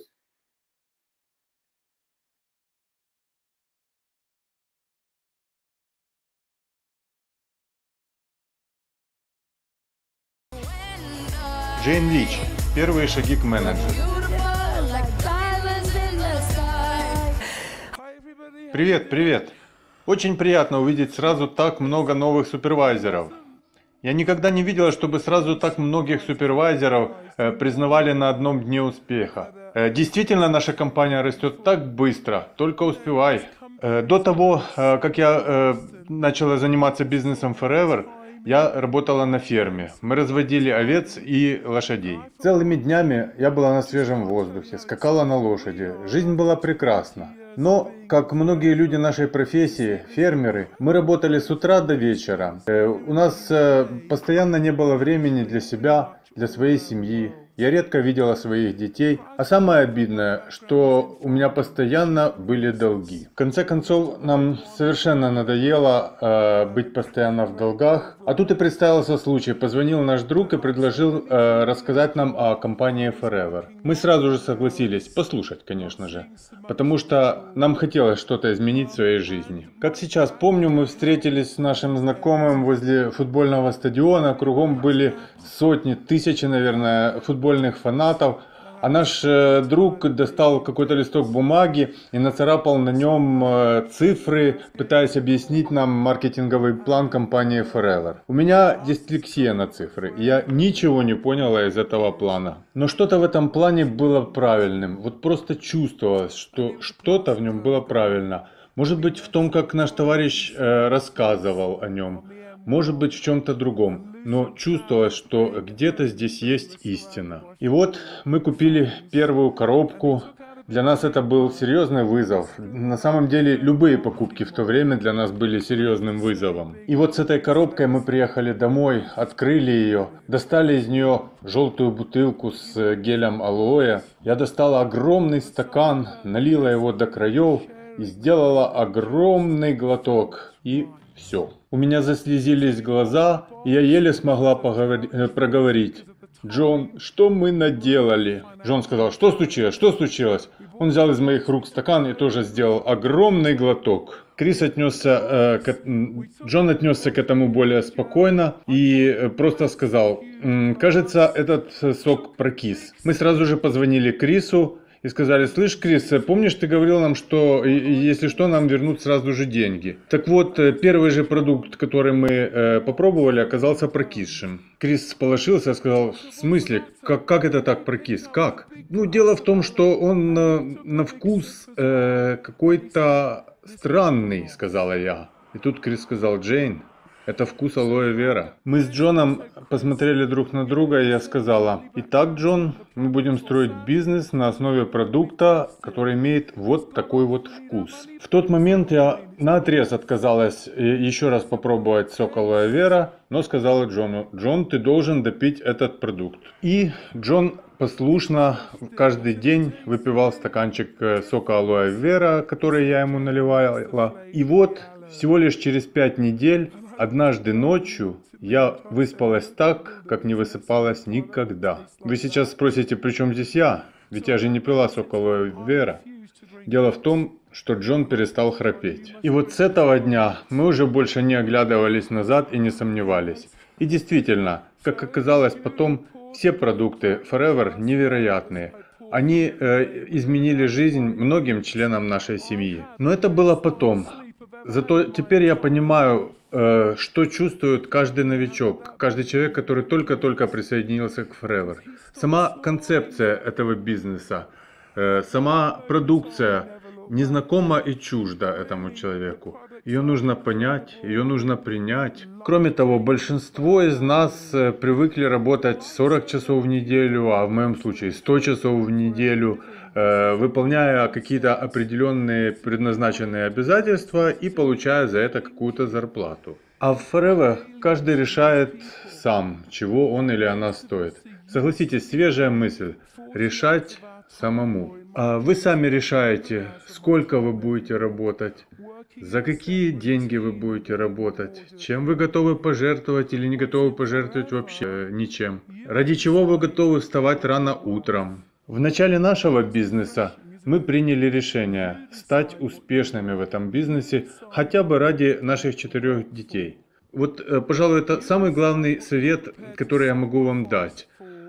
Джейн Лич. Первые шаги к менеджеру. Привет, привет. Очень приятно увидеть сразу так много новых супервайзеров. Я никогда не видела, чтобы сразу так многих супервайзеров э, признавали на одном дне успеха. Э, действительно, наша компания растет так быстро, только успевай. Э, до того, э, как я э, начала заниматься бизнесом Forever, я работала на ферме. Мы разводили овец и лошадей. Целыми днями я была на свежем воздухе, скакала на лошади. Жизнь была прекрасна. Но, как многие люди нашей профессии, фермеры, мы работали с утра до вечера. Э, у нас э, постоянно не было времени для себя, для своей семьи. Я редко видела своих детей, а самое обидное, что у меня постоянно были долги. В конце концов, нам совершенно надоело э, быть постоянно в долгах. А тут и представился случай. Позвонил наш друг и предложил э, рассказать нам о компании Forever. Мы сразу же согласились, послушать, конечно же, потому что нам хотелось что-то изменить в своей жизни. Как сейчас помню, мы встретились с нашим знакомым возле футбольного стадиона. Кругом были сотни, тысячи, наверное, футбольных фанатов, А наш э, друг достал какой-то листок бумаги и нацарапал на нем э, цифры, пытаясь объяснить нам маркетинговый план компании Forever. У меня дислексия на цифры, и я ничего не поняла из этого плана. Но что-то в этом плане было правильным. Вот просто чувствовалось, что что-то в нем было правильно. Может быть, в том, как наш товарищ э, рассказывал о нем. Может быть, в чем-то другом, но чувствовалось, что где-то здесь есть истина. И вот мы купили первую коробку. Для нас это был серьезный вызов. На самом деле, любые покупки в то время для нас были серьезным вызовом. И вот с этой коробкой мы приехали домой, открыли ее, достали из нее желтую бутылку с гелем алоэ. Я достала огромный стакан, налила его до краев и сделала огромный глоток. И все. У меня заслезились глаза, и я еле смогла поговори- проговорить. «Джон, что мы наделали?» Джон сказал: «Что случилось? Что случилось?» Он взял из моих рук стакан и тоже сделал огромный глоток. Крис отнесся, э, к... Джон отнесся к этому более спокойно и просто сказал: «Кажется, этот сок прокис». Мы сразу же позвонили Крису и сказали: «Слышь, Крис, помнишь, ты говорил нам, что если что, нам вернут сразу же деньги?» Так вот, первый же продукт, который мы э, попробовали, оказался прокисшим. Крис сполошился и сказал: «В смысле? Как, как это так прокис? Как?» Ну, дело в том, что он на, на вкус э, какой-то странный, сказала я. И тут Крис сказал: «Джейн, это вкус алоэ вера». Мы с Джоном посмотрели друг на друга, и я сказала: «Итак, Джон, мы будем строить бизнес на основе продукта, который имеет вот такой вот вкус». В тот момент я наотрез отказалась еще раз попробовать сок алоэ вера, но сказала Джону: «Джон, ты должен допить этот продукт». И Джон послушно каждый день выпивал стаканчик сока алоэ вера, который я ему наливала. И вот всего лишь через пять недель, однажды ночью, я выспалась так, как не высыпалась никогда. Вы сейчас спросите, при чем здесь я? Ведь я же не пила сок алоэ вера. Дело в том, что Джон перестал храпеть. И вот с этого дня мы уже больше не оглядывались назад и не сомневались. И действительно, как оказалось потом, все продукты Forever невероятные. Они э, изменили жизнь многим членам нашей семьи. Но это было потом. Зато теперь я понимаю, э, что чувствует каждый новичок, каждый человек, который только-только присоединился к Forever. Сама концепция этого бизнеса, э, сама продукция незнакома и чужда этому человеку. Ее нужно понять, ее нужно принять. Кроме того, большинство из нас э, привыкли работать сорок часов в неделю, а в моем случае сто часов в неделю, выполняя какие-то определенные предназначенные обязательства и получая за это какую-то зарплату. А в Forever каждый решает сам, чего он или она стоит. Согласитесь, свежая мысль – решать самому. А вы сами решаете, сколько вы будете работать, за какие деньги вы будете работать, чем вы готовы пожертвовать или не готовы пожертвовать вообще ничем, ради чего вы готовы вставать рано утром. В начале нашего бизнеса мы приняли решение стать успешными в этом бизнесе хотя бы ради наших четырех детей. Вот, пожалуй, это самый главный совет, который я могу вам дать.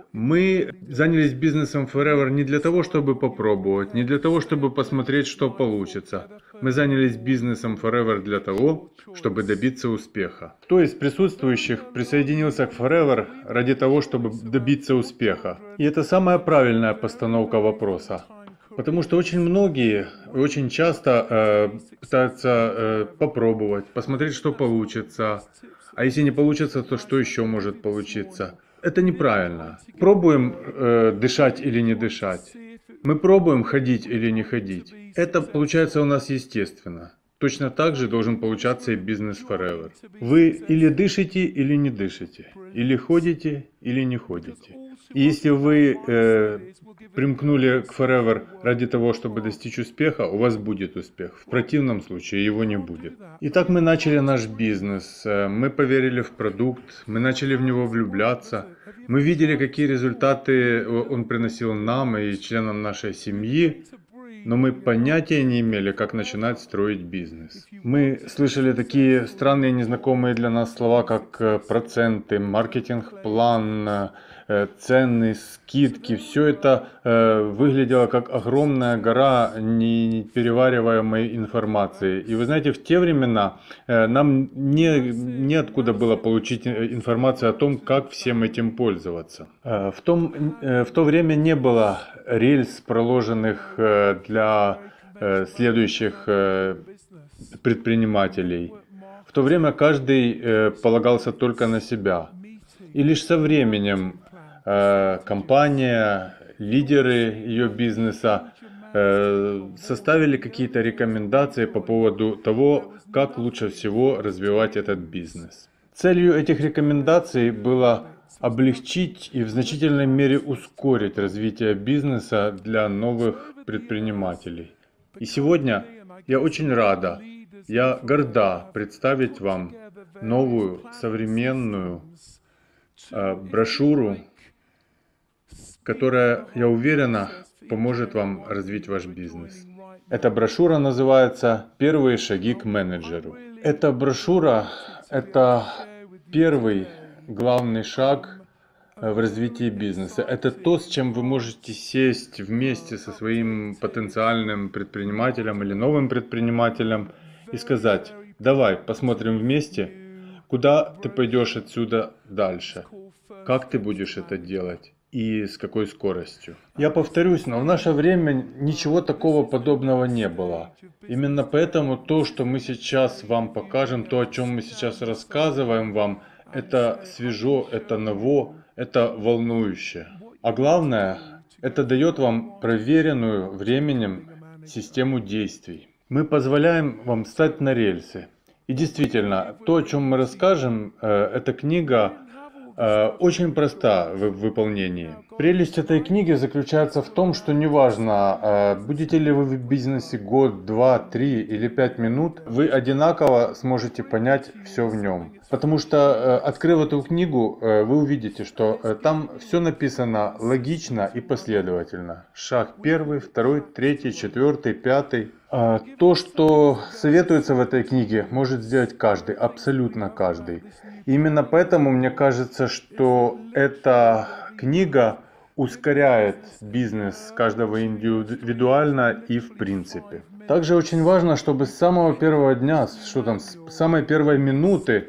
Мы занялись бизнесом Forever не для того, чтобы попробовать, не для того, чтобы посмотреть, что получится. Мы занялись бизнесом Forever для того, чтобы добиться успеха. Кто из присутствующих присоединился к Forever ради того, чтобы добиться успеха? И это самая правильная постановка вопроса. Потому что очень многие, очень часто э, пытаются э, попробовать, посмотреть, что получится. А если не получится, то что еще может получиться? Это неправильно. Пробуем э, дышать или не дышать. Мы пробуем ходить или не ходить. Это получается у нас естественно. Точно так же должен получаться и бизнес Forever. Вы или дышите, или не дышите. Или ходите, или не ходите. И если вы э, примкнули к Forever ради того, чтобы достичь успеха, у вас будет успех. В противном случае его не будет. Итак, мы начали наш бизнес. Мы поверили в продукт, мы начали в него влюбляться. Мы видели, какие результаты он приносил нам и членам нашей семьи. но мы понятия не имели, как начинать строить бизнес. Мы слышали такие странные, незнакомые для нас слова, как э, проценты, маркетинг-план, э, цены, скидки. Все это э, выглядело как огромная гора неперевариваемой информации. И вы знаете, в те времена э, нам не, неоткуда было получить информацию о том, как всем этим пользоваться. Э, в, том, э, в то время не было рельс, проложенных э, для э, следующих э, предпринимателей. В то время каждый э, полагался только на себя. И лишь со временем э, компания, лидеры ее бизнеса э, составили какие-то рекомендации по поводу того, как лучше всего развивать этот бизнес. Целью этих рекомендаций было облегчить и в значительной мере ускорить развитие бизнеса для новых предпринимателей. И сегодня я очень рада, я горда представить вам новую современную э, брошюру, которая, я уверена, поможет вам развить ваш бизнес. Эта брошюра называется «Первые шаги к менеджеру». Эта брошюра – это первый главный шаг в развитии бизнеса. Это то, с чем вы можете сесть вместе со своим потенциальным предпринимателем или новым предпринимателем и сказать: давай посмотрим вместе, куда ты пойдешь отсюда дальше, как ты будешь это делать и с какой скоростью. Я повторюсь, но в наше время ничего такого подобного не было. Именно поэтому то, что мы сейчас вам покажем, то, о чем мы сейчас рассказываем вам, это свежо, это ново, это волнующе. А главное, это дает вам проверенную временем систему действий. Мы позволяем вам встать на рельсы. И действительно, то, о чем мы расскажем, эта книга очень проста в выполнении. Прелесть этой книги заключается в том, что неважно, будете ли вы в бизнесе год, два, три или пять минут, вы одинаково сможете понять все в нем. Потому что, открыв эту книгу, вы увидите, что там все написано логично и последовательно. Шаг первый, второй, третий, четвертый, пятый. То, что советуется в этой книге, может сделать каждый, абсолютно каждый. Именно поэтому мне кажется, что эта книга ускоряет бизнес каждого индивидуально и в принципе. Также очень важно, чтобы с самого первого дня, что там, с самой первой минуты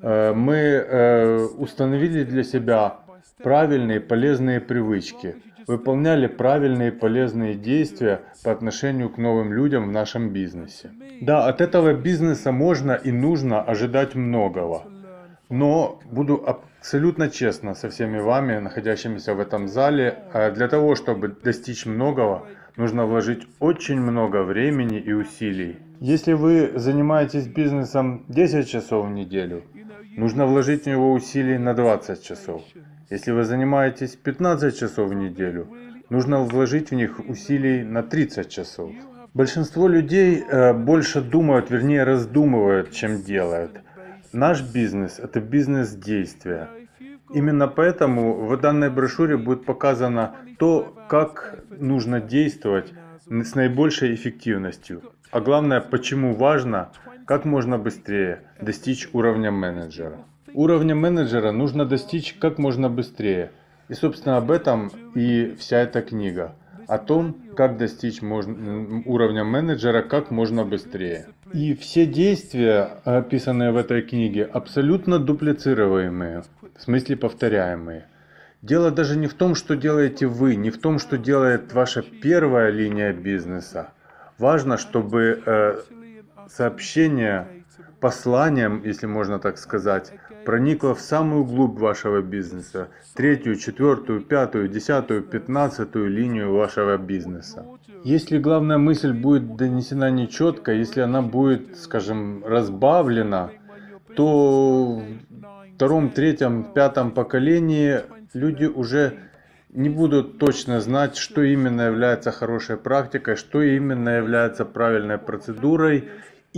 мы установили для себя правильные полезные привычки, выполняли правильные полезные действия по отношению к новым людям в нашем бизнесе. Да, от этого бизнеса можно и нужно ожидать многого. Но буду абсолютно честно со всеми вами, находящимися в этом зале. Для того, чтобы достичь многого, нужно вложить очень много времени и усилий. Если вы занимаетесь бизнесом десять часов в неделю, нужно вложить в него усилий на двадцать часов. Если вы занимаетесь пятнадцать часов в неделю, нужно вложить в них усилий на тридцать часов. Большинство людей э, больше думают, вернее раздумывают, чем делают. Наш бизнес – это бизнес действия. Именно поэтому в данной брошюре будет показано то, как нужно действовать с наибольшей эффективностью. А главное, почему важно как можно быстрее достичь уровня менеджера. Уровня менеджера нужно достичь как можно быстрее. И, собственно, об этом и вся эта книга. О том, как достичь можно, уровня менеджера как можно быстрее. И все действия, описанные в этой книге, абсолютно дуплицируемые, в смысле повторяемые. Дело даже не в том, что делаете вы, не в том, что делает ваша первая линия бизнеса. Важно, чтобы э, сообщение, посланием, если можно так сказать, проникло в самую глубь вашего бизнеса, третью, четвертую, пятую, десятую, пятнадцатую линию вашего бизнеса. Если главная мысль будет донесена нечетко, если она будет, скажем, разбавлена, то в втором, третьем, пятом поколении люди уже не будут точно знать, что именно является хорошей практикой, что именно является правильной процедурой.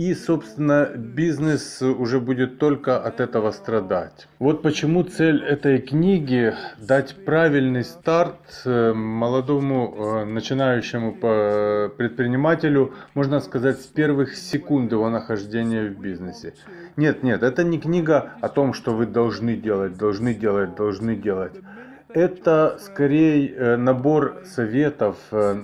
И, собственно, бизнес уже будет только от этого страдать. Вот почему цель этой книги — дать правильный старт молодому начинающему предпринимателю, можно сказать, с первых секунд его нахождения в бизнесе. Нет, нет, это не книга о том, что вы должны делать, должны делать, должны делать. Это скорее набор советов,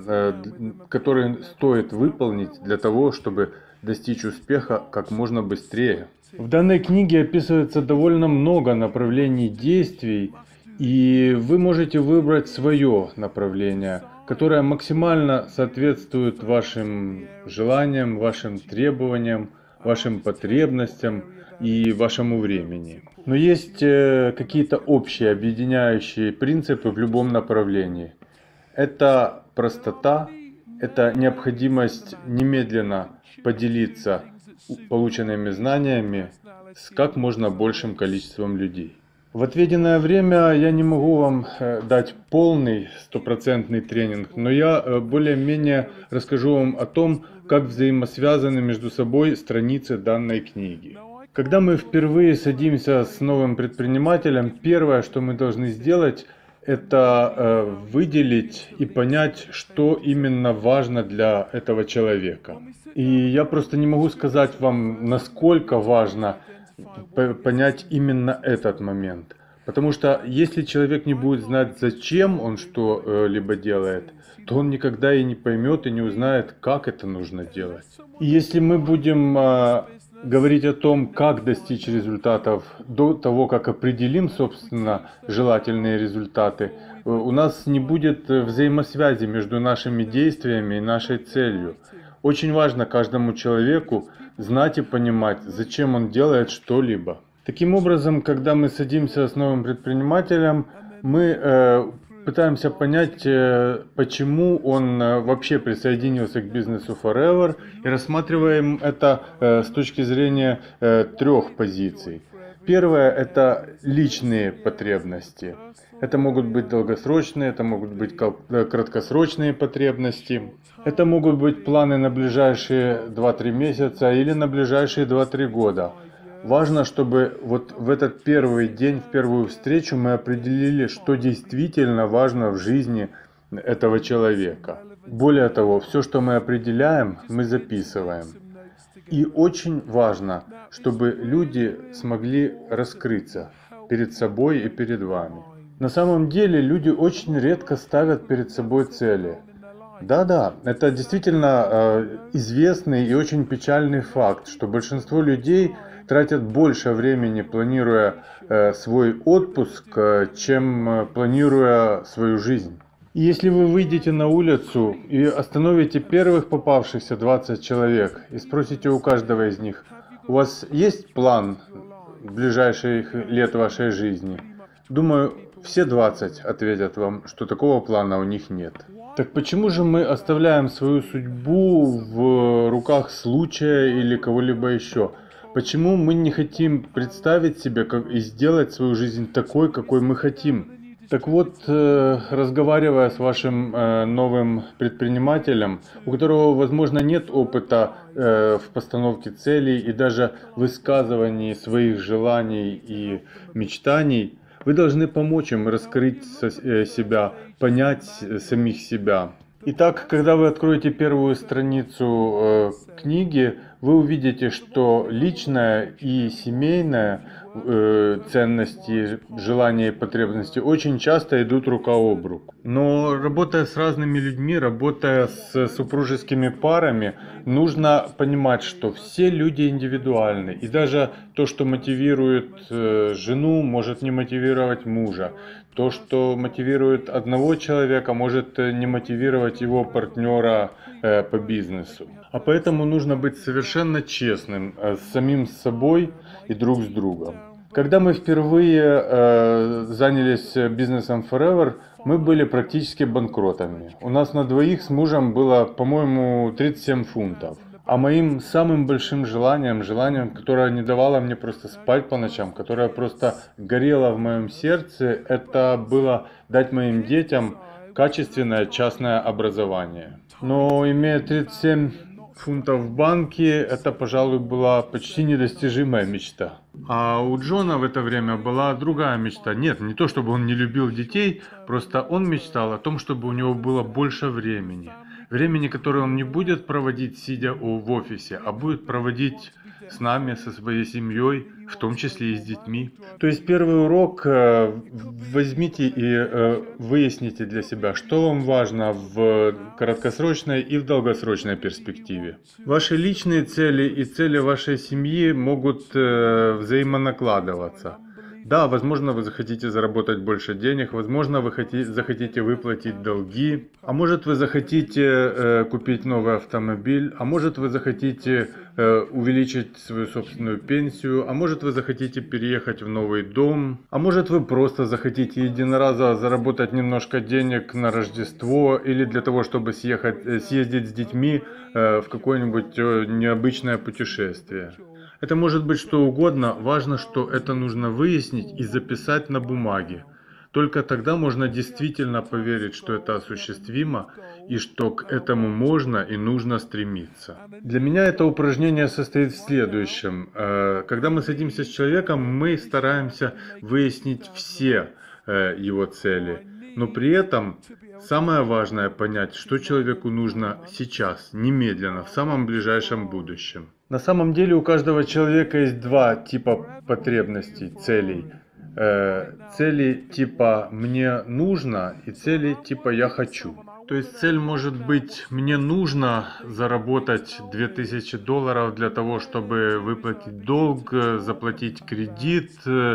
которые стоит выполнить для того, чтобы достичь успеха как можно быстрее. В данной книге описывается довольно много направлений действий, и вы можете выбрать свое направление, которое максимально соответствует вашим желаниям, вашим требованиям, вашим потребностям и вашему времени. Но есть э, какие-то общие объединяющие принципы в любом направлении. Это простота, это необходимость немедленно поделиться полученными знаниями с как можно большим количеством людей. В отведенное время я не могу вам дать полный стопроцентный тренинг, но я более-менее расскажу вам о том, как взаимосвязаны между собой страницы данной книги. Когда мы впервые садимся с новым предпринимателем, первое, что мы должны сделать, это э, выделить и понять, что именно важно для этого человека. И я просто не могу сказать вам, насколько важно понять именно этот момент. Потому что если человек не будет знать, зачем он что-либо делает, то он никогда и не поймет и не узнает, как это нужно делать. И если мы будем э, говорить о том, как достичь результатов до того, как определим, собственно, желательные результаты, у нас не будет взаимосвязи между нашими действиями и нашей целью. Очень важно каждому человеку знать и понимать, зачем он делает что-либо. Таким образом, когда мы садимся с новым предпринимателем, мы э, пытаемся понять, э, почему он э, вообще присоединился к бизнесу Forever, и рассматриваем это э, с точки зрения э, трех позиций. Первое – это личные потребности. Это могут быть долгосрочные, это могут быть краткосрочные потребности. Это могут быть планы на ближайшие два-три месяца или на ближайшие два-три года. Важно, чтобы вот в этот первый день, в первую встречу мы определили, что действительно важно в жизни этого человека. Более того, все, что мы определяем, мы записываем. И очень важно, чтобы люди смогли раскрыться перед собой и перед вами. На самом деле люди очень редко ставят перед собой цели. Да-да, это действительно э, известный и очень печальный факт, что большинство людей тратят больше времени, планируя э, свой отпуск, э, чем э, планируя свою жизнь. И если вы выйдете на улицу и остановите первых попавшихся двадцать человек и спросите у каждого из них, у вас есть план ближайших лет вашей жизни? Думаю, все двадцать ответят вам, что такого плана у них нет. Так почему же мы оставляем свою судьбу в руках случая или кого-либо еще? Почему мы не хотим представить себе как и сделать свою жизнь такой, какой мы хотим? Так вот, разговаривая с вашим новым предпринимателем, у которого, возможно, нет опыта в постановке целей и даже высказывании своих желаний и мечтаний, вы должны помочь им раскрыть себя, понять самих себя. Итак, когда вы откроете первую страницу э, книги, вы увидите, что личная и семейная э, ценности, желания и потребности очень часто идут рука об руку. Но работая с разными людьми, работая с супружескими парами, нужно понимать, что все люди индивидуальны. И даже то, что мотивирует э, жену, может не мотивировать мужа. То, что мотивирует одного человека, может не мотивировать его партнера э, по бизнесу. А поэтому нужно быть совершенно честным э, с самим собой и друг с другом. Когда мы впервые э, занялись бизнесом Forever, мы были практически банкротами. У нас на двоих с мужем было, по-моему, тридцать семь фунтов. А моим самым большим желанием, желанием, которое не давало мне просто спать по ночам, которое просто горело в моем сердце, это было дать моим детям качественное частное образование. Но имея тридцать семь фунтов в банке, это, пожалуй, была почти недостижимая мечта. А у Джона в это время была другая мечта. Нет, не то, чтобы он не любил детей, просто он мечтал о том, чтобы у него было больше времени. Времени, которое он не будет проводить, сидя в офисе, а будет проводить с нами, со своей семьей, в том числе и с детьми. То есть первый урок э, возьмите и э, выясните для себя, что вам важно в краткосрочной и в долгосрочной перспективе. Ваши личные цели и цели вашей семьи могут э, взаимонакладываться. Да, возможно, вы захотите заработать больше денег, возможно, вы хотите, захотите выплатить долги, а может, вы захотите э, купить новый автомобиль, а может, вы захотите э, увеличить свою собственную пенсию, а может, вы захотите переехать в новый дом, а может, вы просто захотите единоразово заработать немножко денег на Рождество или для того, чтобы съехать, э, съездить с детьми э, в какое-нибудь э, необычное путешествие. Это может быть что угодно, важно, что это нужно выяснить и записать на бумаге. Только тогда можно действительно поверить, что это осуществимо и что к этому можно и нужно стремиться. Для меня это упражнение состоит в следующем. Когда мы садимся с человеком, мы стараемся выяснить все его цели. Но при этом самое важное понять, что человеку нужно сейчас, немедленно, в самом ближайшем будущем. На самом деле у каждого человека есть два типа потребностей, целей. Э, цели типа «мне нужно» и цели типа «я хочу». То есть цель может быть «мне нужно заработать две тысячи долларов для того, чтобы выплатить долг, заплатить кредит,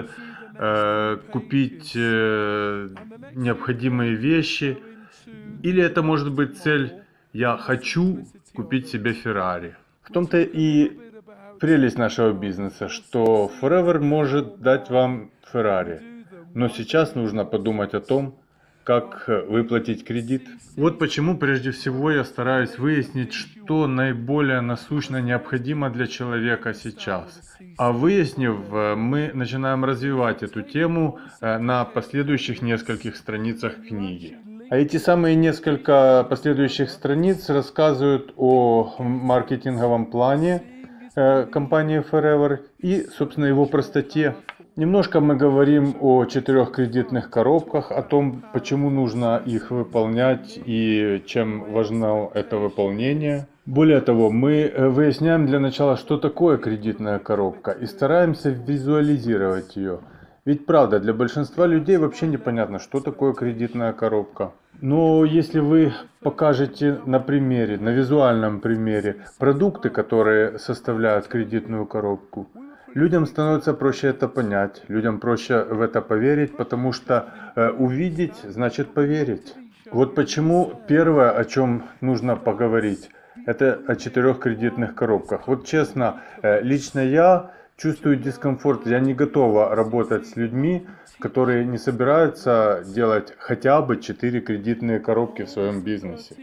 э, купить э, необходимые вещи». Или это может быть цель «я хочу купить себе Феррари». В том-то и прелесть нашего бизнеса, что Forever может дать вам Феррари, но сейчас нужно подумать о том, как выплатить кредит. Вот почему прежде всего я стараюсь выяснить, что наиболее насущно необходимо для человека сейчас. А выяснив, мы начинаем развивать эту тему на последующих нескольких страницах книги. А эти самые несколько последующих страниц рассказывают о маркетинговом плане э, компании Forever и, собственно, его простоте. Немножко мы говорим о четырех кредитных коробках, о том, почему нужно их выполнять и чем важно это выполнение. Более того, мы выясняем для начала, что такое кредитная коробка, и стараемся визуализировать ее. Ведь правда, для большинства людей вообще непонятно, что такое кредитная коробка. Но если вы покажете на примере, на визуальном примере, продукты, которые составляют кредитную коробку, людям становится проще это понять, людям проще в это поверить, потому что э, увидеть значит поверить. Вот почему первое, о чем нужно поговорить, это о четырех кредитных коробках. Вот честно, э, лично я чувствую дискомфорт, я не готова работать с людьми, которые не собираются делать хотя бы четыре кредитные коробки в своем бизнесе.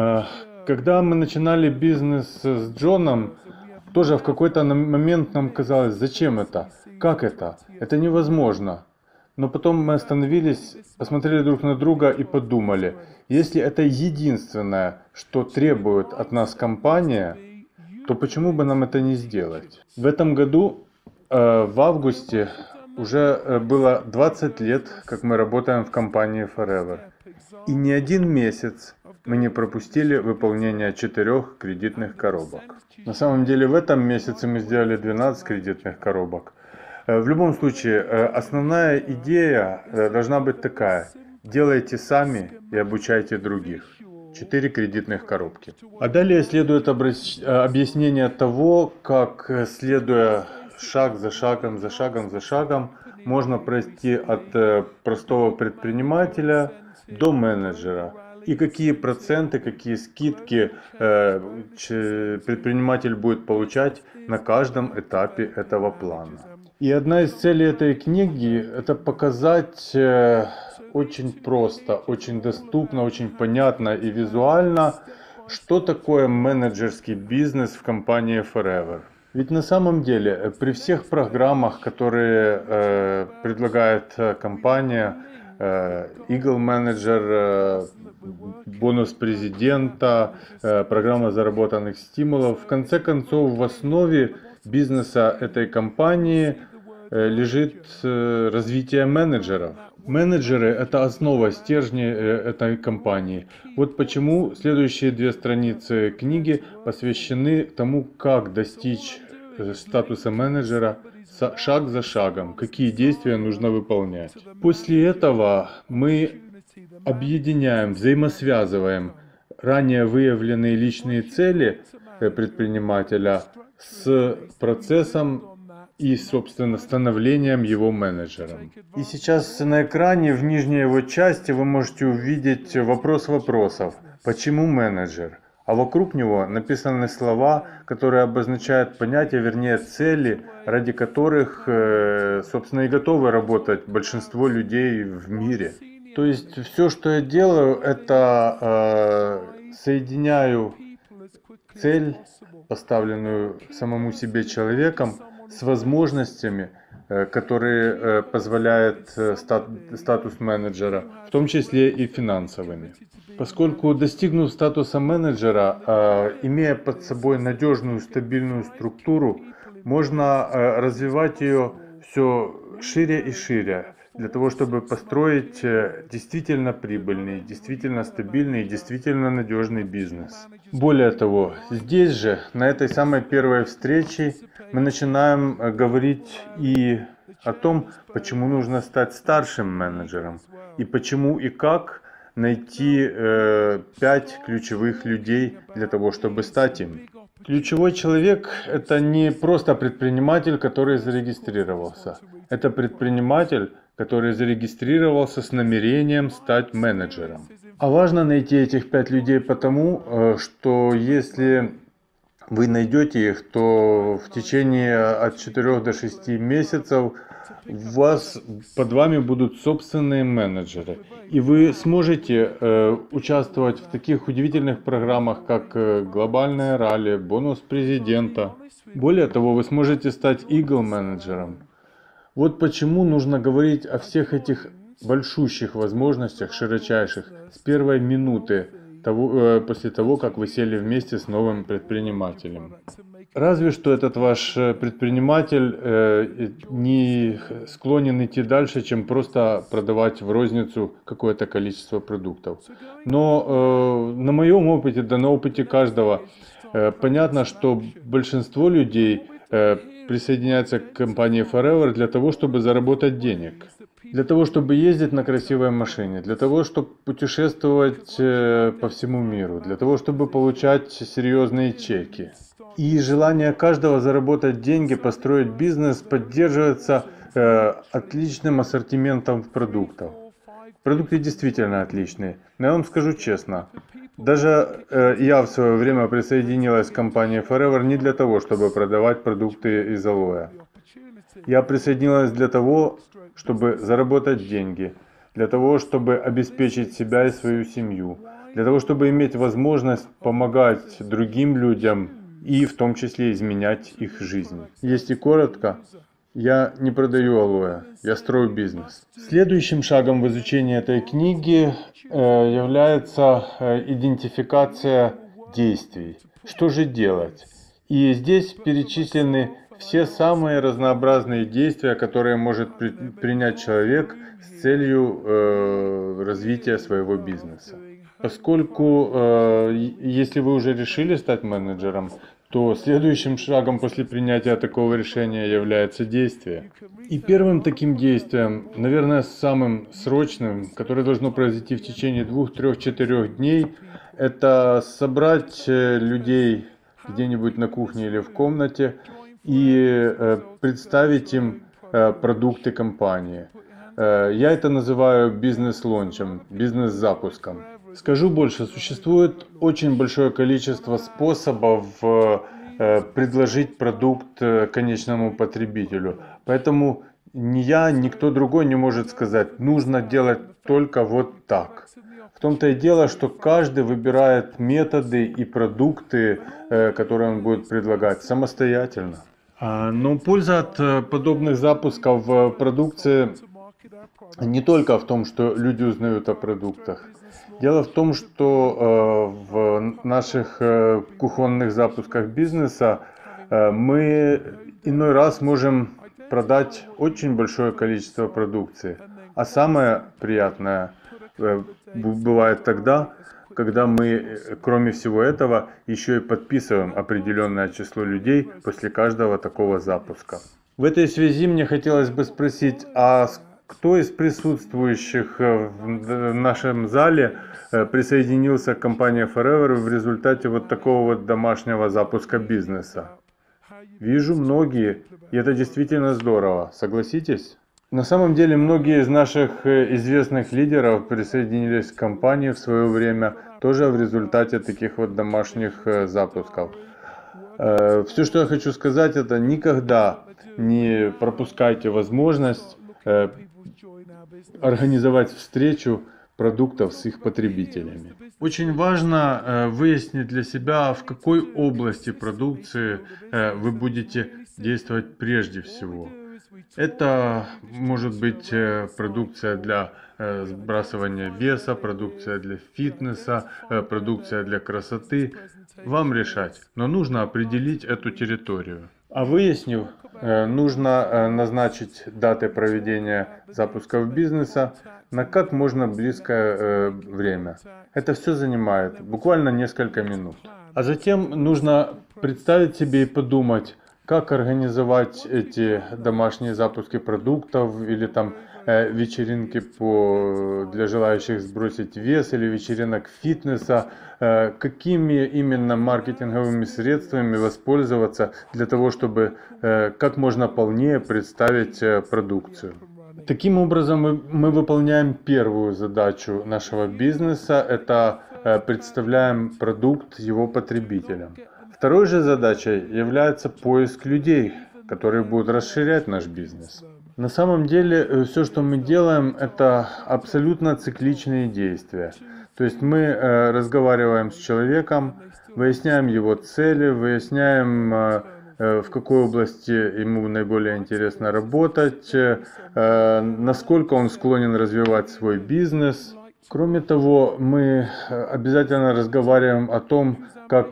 Когда мы начинали бизнес с Джоном, тоже в какой-то момент нам казалось, зачем это, как это, это невозможно. Но потом мы остановились, посмотрели друг на друга и подумали, если это единственное, что требует от нас компания, то почему бы нам это не сделать? В этом году, э, в августе, уже было двадцать лет, как мы работаем в компании Forever. И ни один месяц мы не пропустили выполнение четырех кредитных коробок. На самом деле в этом месяце мы сделали двенадцать кредитных коробок. В любом случае, основная идея должна быть такая. Делайте сами и обучайте других. Четыре кредитных коробки. А далее следует обращ... объяснение того, как, следуя шаг за шагом, за шагом, за шагом, можно пройти от э, простого предпринимателя до менеджера. И какие проценты, какие скидки э, предприниматель будет получать на каждом этапе этого плана. И одна из целей этой книги – это показать э, очень просто, очень доступно, очень понятно и визуально, что такое менеджерский бизнес в компании Forever. Ведь на самом деле при всех программах, которые э, предлагает компания, Eagle Manager, бонус президента, программа заработанных стимулов. В конце концов, в основе бизнеса этой компании лежит развитие менеджеров. Менеджеры – это основа, стержни этой компании. Вот почему следующие две страницы книги посвящены тому, как достичь статуса менеджера шаг за шагом, какие действия нужно выполнять. После этого мы объединяем, взаимосвязываем ранее выявленные личные цели предпринимателя с процессом и, собственно, становлением его менеджером. И сейчас на экране в нижней его части вы можете увидеть вопрос вопросов. Почему менеджер? А вокруг него написаны слова, которые обозначают понятия, вернее цели, ради которых, собственно, и готовы работать большинство людей в мире. То есть все, что я делаю, это э, соединяю цель, поставленную самому себе человеком, с возможностями, которые позволяет статус менеджера, в том числе и финансовыми. Поскольку, достигнув статуса менеджера, имея под собой надежную, стабильную структуру, можно развивать ее все шире и шире, для того, чтобы построить действительно прибыльный, действительно стабильный и действительно надежный бизнес. Более того, здесь же, на этой самой первой встрече, мы начинаем говорить и о том, почему нужно стать старшим менеджером, и почему и как найти э, пять ключевых людей для того, чтобы стать им. Ключевой человек – это не просто предприниматель, который зарегистрировался. Это предприниматель, который зарегистрировался с намерением стать менеджером. А важно найти этих пять людей потому, что если вы найдете их, то в течение от четырёх до шести месяцев у вас под вами будут собственные менеджеры. И вы сможете э, участвовать в таких удивительных программах, как э, глобальное ралли, бонус президента. Более того, вы сможете стать Eagle менеджером. Вот почему нужно говорить о всех этих большущих возможностях, широчайших, с первой минуты того, э, после того, как вы сели вместе с новым предпринимателем. Разве что этот ваш предприниматель э, не склонен идти дальше, чем просто продавать в розницу какое-то количество продуктов. Но э, на моем опыте, да на опыте каждого, э, понятно, что большинство людей э, присоединяется к компании Forever для того, чтобы заработать денег. Для того, чтобы ездить на красивой машине, для того, чтобы путешествовать э, по всему миру, для того, чтобы получать серьезные чеки. И желание каждого заработать деньги, построить бизнес поддерживается э, отличным ассортиментом продуктов. Продукты действительно отличные. Но я вам скажу честно, даже э, я в свое время присоединилась к компании Forever не для того, чтобы продавать продукты из алоэ. Я присоединилась для того, чтобы заработать деньги, для того, чтобы обеспечить себя и свою семью, для того, чтобы иметь возможность помогать другим людям и в том числе изменять их жизнь. Если коротко, я не продаю алоэ, я строю бизнес. Следующим шагом в изучении этой книги э, является э, идентификация действий. Что же делать? И здесь перечислены все самые разнообразные действия, которые может при, принять человек с целью э, развития своего бизнеса. Поскольку, э, если вы уже решили стать менеджером, то следующим шагом после принятия такого решения является действие. И первым таким действием, наверное, самым срочным, которое должно произойти в течение двух, трех, четырех дней, это собрать людей где-нибудь на кухне или в комнате и э, представить им э, продукты компании. Э, я это называю бизнес-лончем, бизнес-запуском. Скажу больше, существует очень большое количество способов э, предложить продукт конечному потребителю. Поэтому ни я, ни кто другой не может сказать, нужно делать только вот так. В том-то и дело, что каждый выбирает методы и продукты, э, которые он будет предлагать самостоятельно. Но польза от подобных запусков продукции не только в том, что люди узнают о продуктах. Дело в том, что э, в наших э, кухонных запусках бизнеса э, мы иной раз можем продать очень большое количество продукции. А самое приятное э, бывает тогда, когда мы, кроме всего этого, еще и подписываем определенное число людей после каждого такого запуска. В этой связи мне хотелось бы спросить, а кто из присутствующих в нашем зале присоединился к компании Forever в результате вот такого вот домашнего запуска бизнеса? Вижу многие, и это действительно здорово, согласитесь? На самом деле многие из наших известных лидеров присоединились к компании в свое время тоже в результате таких вот домашних запусков. Все, что я хочу сказать, это никогда не пропускайте возможность организовать встречу продуктов с их потребителями. Очень важно э, выяснить для себя, в какой области продукции э, вы будете действовать прежде всего. Это может быть э, продукция для э, сбрасывания веса, продукция для фитнеса, э, продукция для красоты. Вам решать, но нужно определить эту территорию. А выяснив, э, нужно э, назначить даты проведения запусков бизнеса на как можно близкое э, время. Это все занимает буквально несколько минут. А затем нужно представить себе и подумать, как организовать эти домашние запуски продуктов или там э, вечеринки по, для желающих сбросить вес или вечеринок фитнеса, э, какими именно маркетинговыми средствами воспользоваться для того, чтобы э, как можно полнее представить э, продукцию. Таким образом, мы, мы выполняем первую задачу нашего бизнеса, это э, представляем продукт его потребителям. Второй же задачей является поиск людей, которые будут расширять наш бизнес. На самом деле, э, все, что мы делаем, это абсолютно цикличные действия. То есть мы э, разговариваем с человеком, выясняем его цели, выясняем... Э, в какой области ему наиболее интересно работать, насколько он склонен развивать свой бизнес. Кроме того, мы обязательно разговариваем о том, как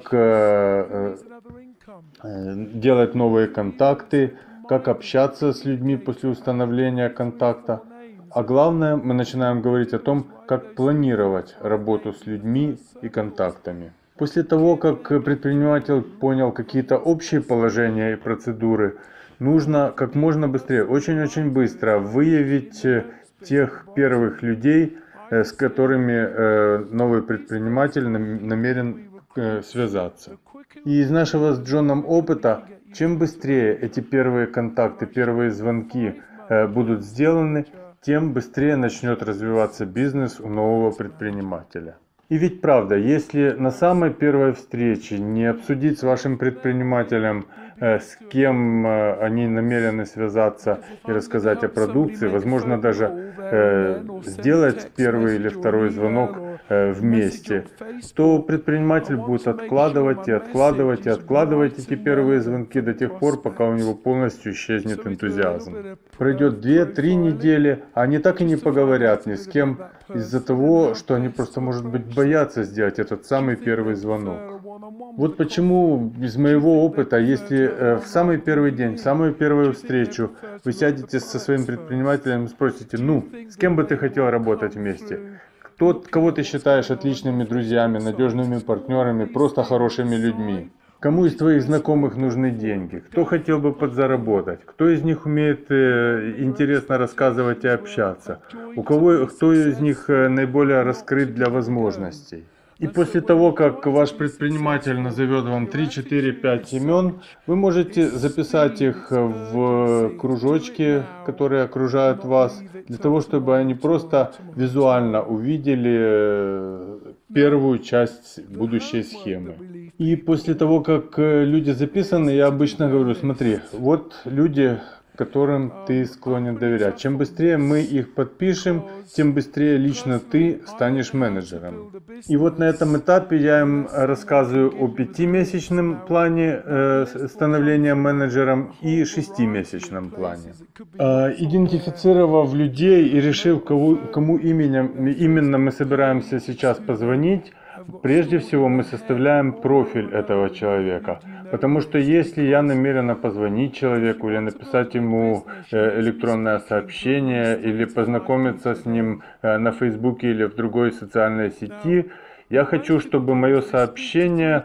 делать новые контакты, как общаться с людьми после установления контакта. А главное, мы начинаем говорить о том, как планировать работу с людьми и контактами. После того, как предприниматель понял какие-то общие положения и процедуры, нужно как можно быстрее, очень-очень быстро выявить тех первых людей, с которыми новый предприниматель намерен связаться. И из нашего с Джоном опыта, чем быстрее эти первые контакты, первые звонки будут сделаны, тем быстрее начнет развиваться бизнес у нового предпринимателя. И ведь правда, если на самой первой встрече не обсудить с вашим предпринимателем, э, с кем э, они намерены связаться и рассказать о продукции, возможно даже э, сделать первый или второй звонок э, вместе, то предприниматель будет откладывать и откладывать и откладывать эти первые звонки до тех пор, пока у него полностью исчезнет энтузиазм. Пройдет две-три недели, а они так и не поговорят ни с кем из-за того, что они просто, может быть, боятся сделать этот самый первый звонок. Вот почему из моего опыта, если э, в самый первый день, в самую первую встречу вы сядете со своим предпринимателем и спросите, ну, с кем бы ты хотел работать вместе? Кто, кого ты считаешь отличными друзьями, надежными партнерами, просто хорошими людьми? Кому из твоих знакомых нужны деньги? Кто хотел бы подзаработать? Кто из них умеет э, интересно рассказывать и общаться? У кого, кто из них э, наиболее раскрыт для возможностей? И после того, как ваш предприниматель назовет вам три, четыре, пять имен, вы можете записать их в кружочки, которые окружают вас, для того, чтобы они просто визуально увидели первую часть будущей схемы. И после того, как люди записаны, я обычно говорю, смотри, вот люди, которым ты склонен доверять. Чем быстрее мы их подпишем, тем быстрее лично ты станешь менеджером. И вот на этом этапе я им рассказываю о пятимесячном плане э, становления менеджером и шестимесячном плане. Э, идентифицировав людей и решив, кому, кому именно, именно мы собираемся сейчас позвонить, прежде всего мы составляем профиль этого человека, потому что если я намерена позвонить человеку или написать ему электронное сообщение или познакомиться с ним на Фейсбуке или в другой социальной сети, я хочу, чтобы мое сообщение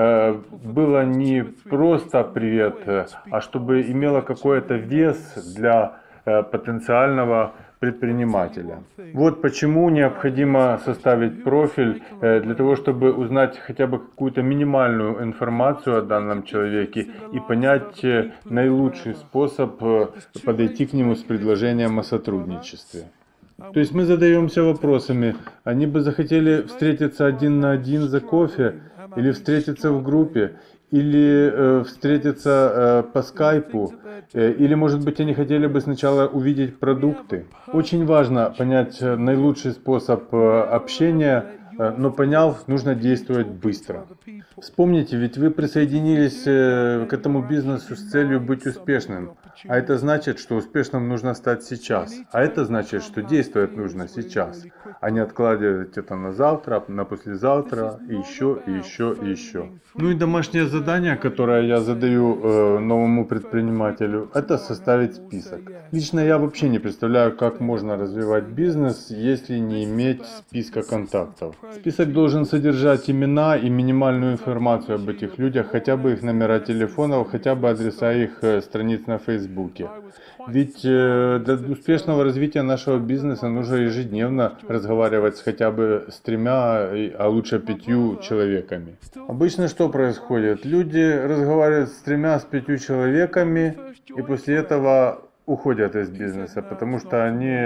было не просто «привет», а чтобы имело какой-то вес для потенциального предпринимателя. Вот почему необходимо составить профиль для того, чтобы узнать хотя бы какую-то минимальную информацию о данном человеке и понять наилучший способ подойти к нему с предложением о сотрудничестве. То есть мы задаемся вопросами, они бы захотели встретиться один на один за кофе, или встретиться в группе, или э, встретиться э, по скайпу, э, или, может быть, они хотели бы сначала увидеть продукты. Очень важно понять наилучший способ э, общения, э, но поняв, нужно действовать быстро. Вспомните, ведь вы присоединились э, к этому бизнесу с целью быть успешным. А это значит, что успешным нужно стать сейчас. А это значит, что действовать нужно сейчас, а не откладывать это на завтра, на послезавтра, и еще, и еще, и еще. Ну и домашнее задание, которое я задаю э, новому предпринимателю, это составить список. Лично я вообще не представляю, как можно развивать бизнес, если не иметь списка контактов. Список должен содержать имена и минимальную информацию об этих людях, хотя бы их номера телефонов, хотя бы адреса их э, страниц на Фейсбуке. Ведь э, для успешного развития нашего бизнеса нужно ежедневно разговаривать с хотя бы с тремя, а лучше пятью человеками. Обычно что происходит? Люди разговаривают с тремя, с пятью человеками и после этого уходят из бизнеса, потому что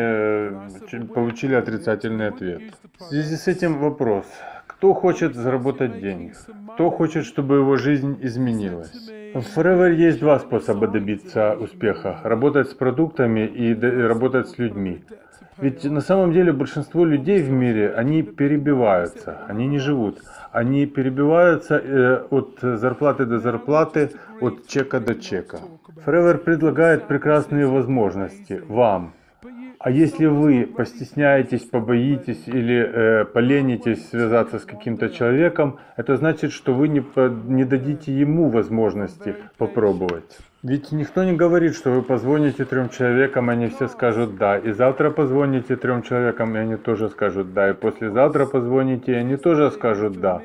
они получили отрицательный ответ. В связи с этим вопрос. Кто хочет заработать денег? Кто хочет, чтобы его жизнь изменилась? В Forever есть два способа добиться успеха. Работать с продуктами и работать с людьми. Ведь на самом деле большинство людей в мире, они перебиваются, они не живут. Они перебиваются э, от зарплаты до зарплаты, от чека до чека. Forever предлагает прекрасные возможности вам. А если вы постесняетесь, побоитесь или э, поленитесь связаться с каким-то человеком, это значит, что вы не, по, не дадите ему возможности попробовать. Ведь никто не говорит, что вы позвоните трем человекам, они все скажут «да». И завтра позвоните трем человекам, и они тоже скажут «да». И послезавтра позвоните, и они тоже скажут «да».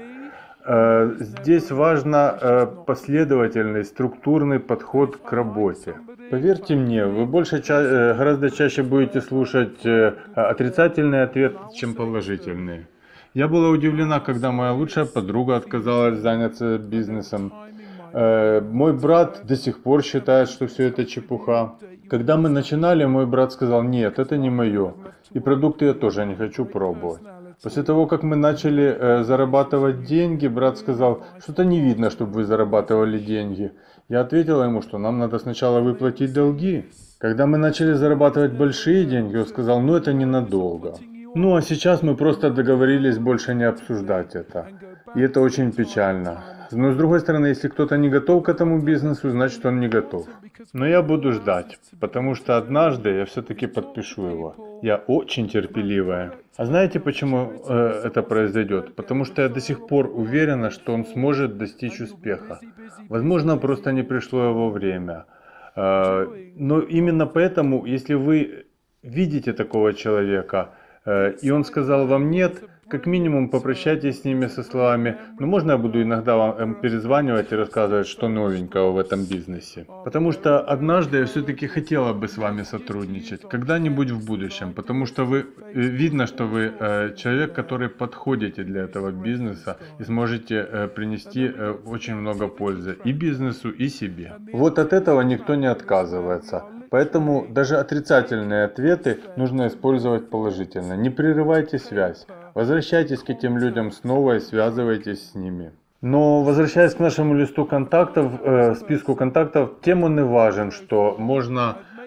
Здесь важно последовательный, структурный подход к работе. Поверьте мне, вы больше, гораздо чаще будете слушать отрицательные ответы, чем положительные. Я была удивлена, когда моя лучшая подруга отказалась заняться бизнесом. Мой брат до сих пор считает, что все это чепуха. Когда мы начинали, мой брат сказал: нет, это не мое. И продукты я тоже не хочу пробовать. После того, как мы начали э, зарабатывать деньги, брат сказал: что-то не видно, чтобы вы зарабатывали деньги. Я ответила ему, что нам надо сначала выплатить долги. Когда мы начали зарабатывать большие деньги, он сказал: ну это ненадолго. Ну а сейчас мы просто договорились больше не обсуждать это. И это очень печально. Но с другой стороны, если кто-то не готов к этому бизнесу, значит он не готов. Но я буду ждать, потому что однажды я все-таки подпишу его. Я очень терпеливая. А знаете, почему э, это произойдет? Потому что я до сих пор уверена, что он сможет достичь успеха. Возможно, просто не пришло его время. Э, но именно поэтому, если вы видите такого человека, э, и он сказал вам «нет», как минимум попрощайтесь с ними со словами: ну можно я буду иногда вам перезванивать и рассказывать, что новенького в этом бизнесе. Потому что однажды я все-таки хотела бы с вами сотрудничать, когда-нибудь в будущем. Потому что вы, видно, что вы э, человек, который подходите для этого бизнеса и сможете э, принести э, очень много пользы и бизнесу, и себе. Вот от этого никто не отказывается. Поэтому даже отрицательные ответы нужно использовать положительно. Не прерывайте связь. Возвращайтесь к этим людям снова и связывайтесь с ними. Но возвращаясь к нашему листу контактов, э, списку контактов, тем он и важен, что можно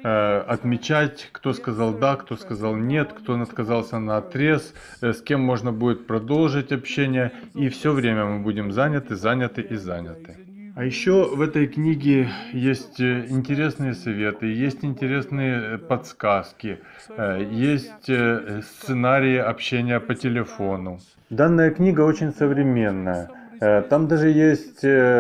э, отмечать, кто сказал да, кто сказал нет, кто отказался наотрез, э, с кем можно будет продолжить общение. И все время мы будем заняты, заняты и заняты. А еще в этой книге есть э, интересные советы, есть интересные э, подсказки, э, есть э, сценарии общения по телефону. Данная книга очень современная. Э, Там даже есть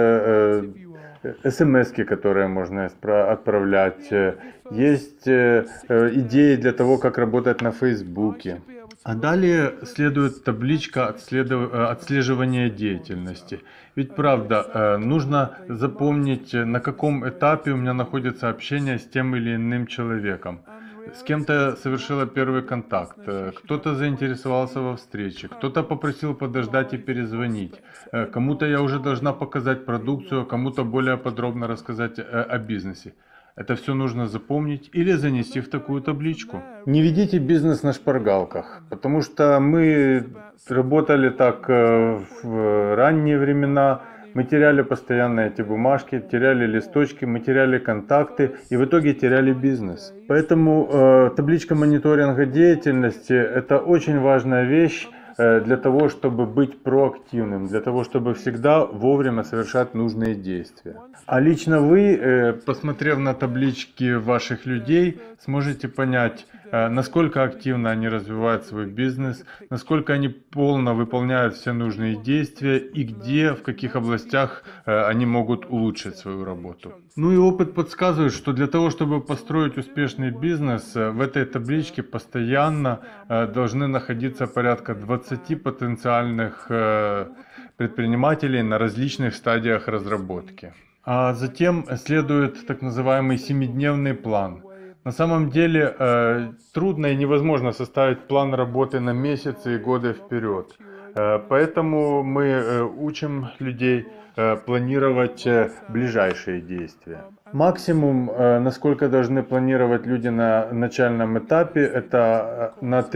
э, э, смски, которые можно испра- отправлять, э, есть э, э, идеи для того, как работать на Фейсбуке. А далее следует табличка отследов- э, отслеживания деятельности. Ведь правда, э, нужно запомнить, э, на каком этапе у меня находится общение с тем или иным человеком. С кем-то я совершила первый контакт, э, кто-то заинтересовался во встрече, кто-то попросил подождать и перезвонить, э, кому-то я уже должна показать продукцию, а кому-то более подробно рассказать э, о бизнесе. Это все нужно запомнить или занести в такую табличку. Не ведите бизнес на шпаргалках, потому что мы работали так э, в ранние времена. Мы теряли постоянно эти бумажки, теряли листочки, мы теряли контакты и в итоге теряли бизнес. Поэтому э, табличка мониторинга деятельности – это очень важная вещь э, для того, чтобы быть проактивным, для того, чтобы всегда вовремя совершать нужные действия. А лично вы, э, посмотрев на таблички ваших людей, сможете понять, э, насколько активно они развивают свой бизнес, насколько они полно выполняют все нужные действия и где, в каких областях э, они могут улучшить свою работу. Ну и опыт подсказывает, что для того, чтобы построить успешный бизнес, э, в этой табличке постоянно э, должны находиться порядка двадцати потенциальных э, предпринимателей на различных стадиях разработки. А затем следует так называемый семидневный план. На самом деле э, трудно и невозможно составить план работы на месяцы и годы вперед. Э, поэтому мы э, учим людей э, планировать э, ближайшие действия. Максимум, э, насколько должны планировать люди на начальном этапе, это э, на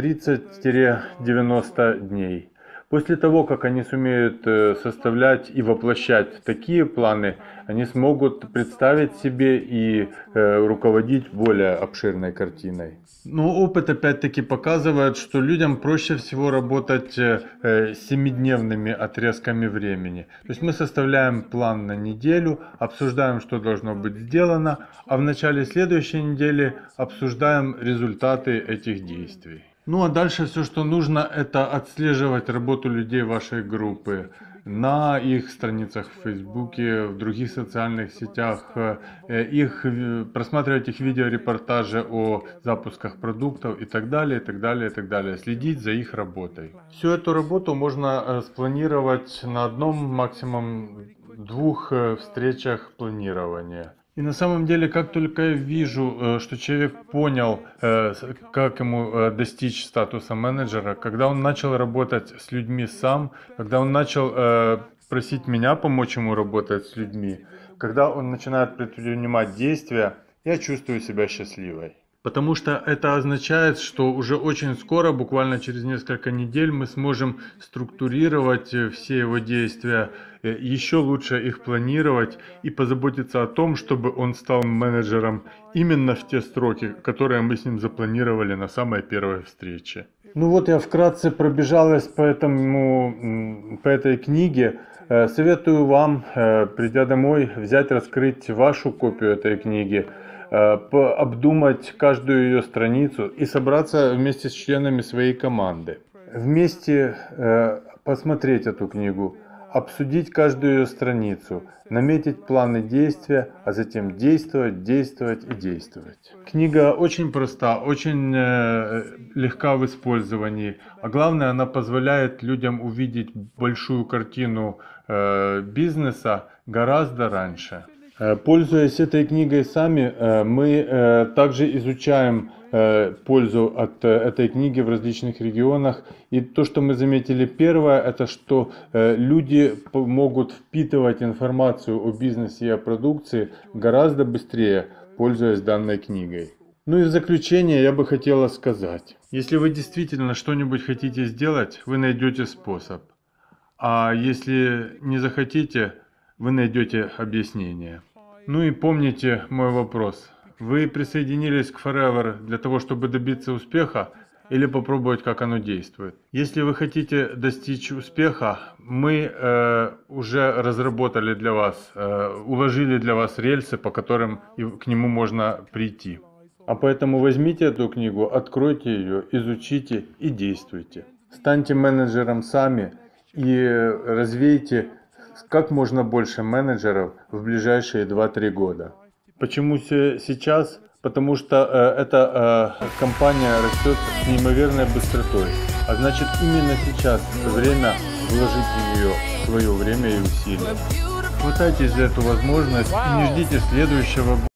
тридцать-девяносто дней. После того, как они сумеют э, составлять и воплощать такие планы, они смогут представить себе и э, руководить более обширной картиной. Но опыт опять-таки показывает, что людям проще всего работать э, э, семидневными отрезками времени. То есть мы составляем план на неделю, обсуждаем, что должно быть сделано, а в начале следующей недели обсуждаем результаты этих действий. Ну а дальше все, что нужно, это отслеживать работу людей вашей группы на их страницах в Фейсбуке, в других социальных сетях, э, их, э, просматривать их видеорепортажи о запусках продуктов и так далее, и так далее, и так далее. Следить за их работой. Всю эту работу можно э, спланировать на одном, максимум двух э, встречах планирования. И на самом деле, как только я вижу, э, что человек понял, э, с- как ему э, достичь статуса менеджера, когда он начал работать с людьми сам, когда он начал э, просить меня помочь ему работать с людьми, когда он начинает предпринимать действия, я чувствую себя счастливой. Потому что это означает, что уже очень скоро, буквально через несколько недель, мы сможем структурировать э, все его действия, э, еще лучше их планировать и позаботиться о том, чтобы он стал менеджером именно в те сроки, которые мы с ним запланировали на самой первой встрече. Ну вот я вкратце пробежалась по, этому, м, по этой книге. Э, Советую вам, э, придя домой, взять, раскрыть вашу копию этой книги, э, по- обдумать каждую ее страницу и собраться вместе с членами своей команды. Вместе э, посмотреть эту книгу, обсудить каждую ее страницу, наметить планы действия, а затем действовать, действовать и действовать. Книга очень проста, очень э, легка в использовании, а главное, она позволяет людям увидеть большую картину э, бизнеса гораздо раньше. Э, Пользуясь этой книгой сами, э, мы э, также изучаем э, пользу от э, этой книги в различных регионах. И то, что мы заметили первое, это что э, люди п- могут впитывать информацию о бизнесе и о продукции гораздо быстрее, пользуясь данной книгой. Ну и в заключение я бы хотела сказать, если вы действительно что-нибудь хотите сделать, вы найдете способ. А если не захотите, вы найдете объяснение. Ну и помните мой вопрос. Вы присоединились к Forever для того, чтобы добиться успеха или попробовать, как оно действует? Если вы хотите достичь успеха, мы э, уже разработали для вас, э, уложили для вас рельсы, по которым и к нему можно прийти. А поэтому возьмите эту книгу, откройте ее, изучите и действуйте. Станьте менеджером сами и развейте как можно больше менеджеров в ближайшие два-три года. Почему сейчас? Потому что э, эта э, компания растет с неимоверной быстротой. А значит, именно сейчас время вложить в нее свое время и усилия. Хватайтесь за эту возможность и не ждите следующего года.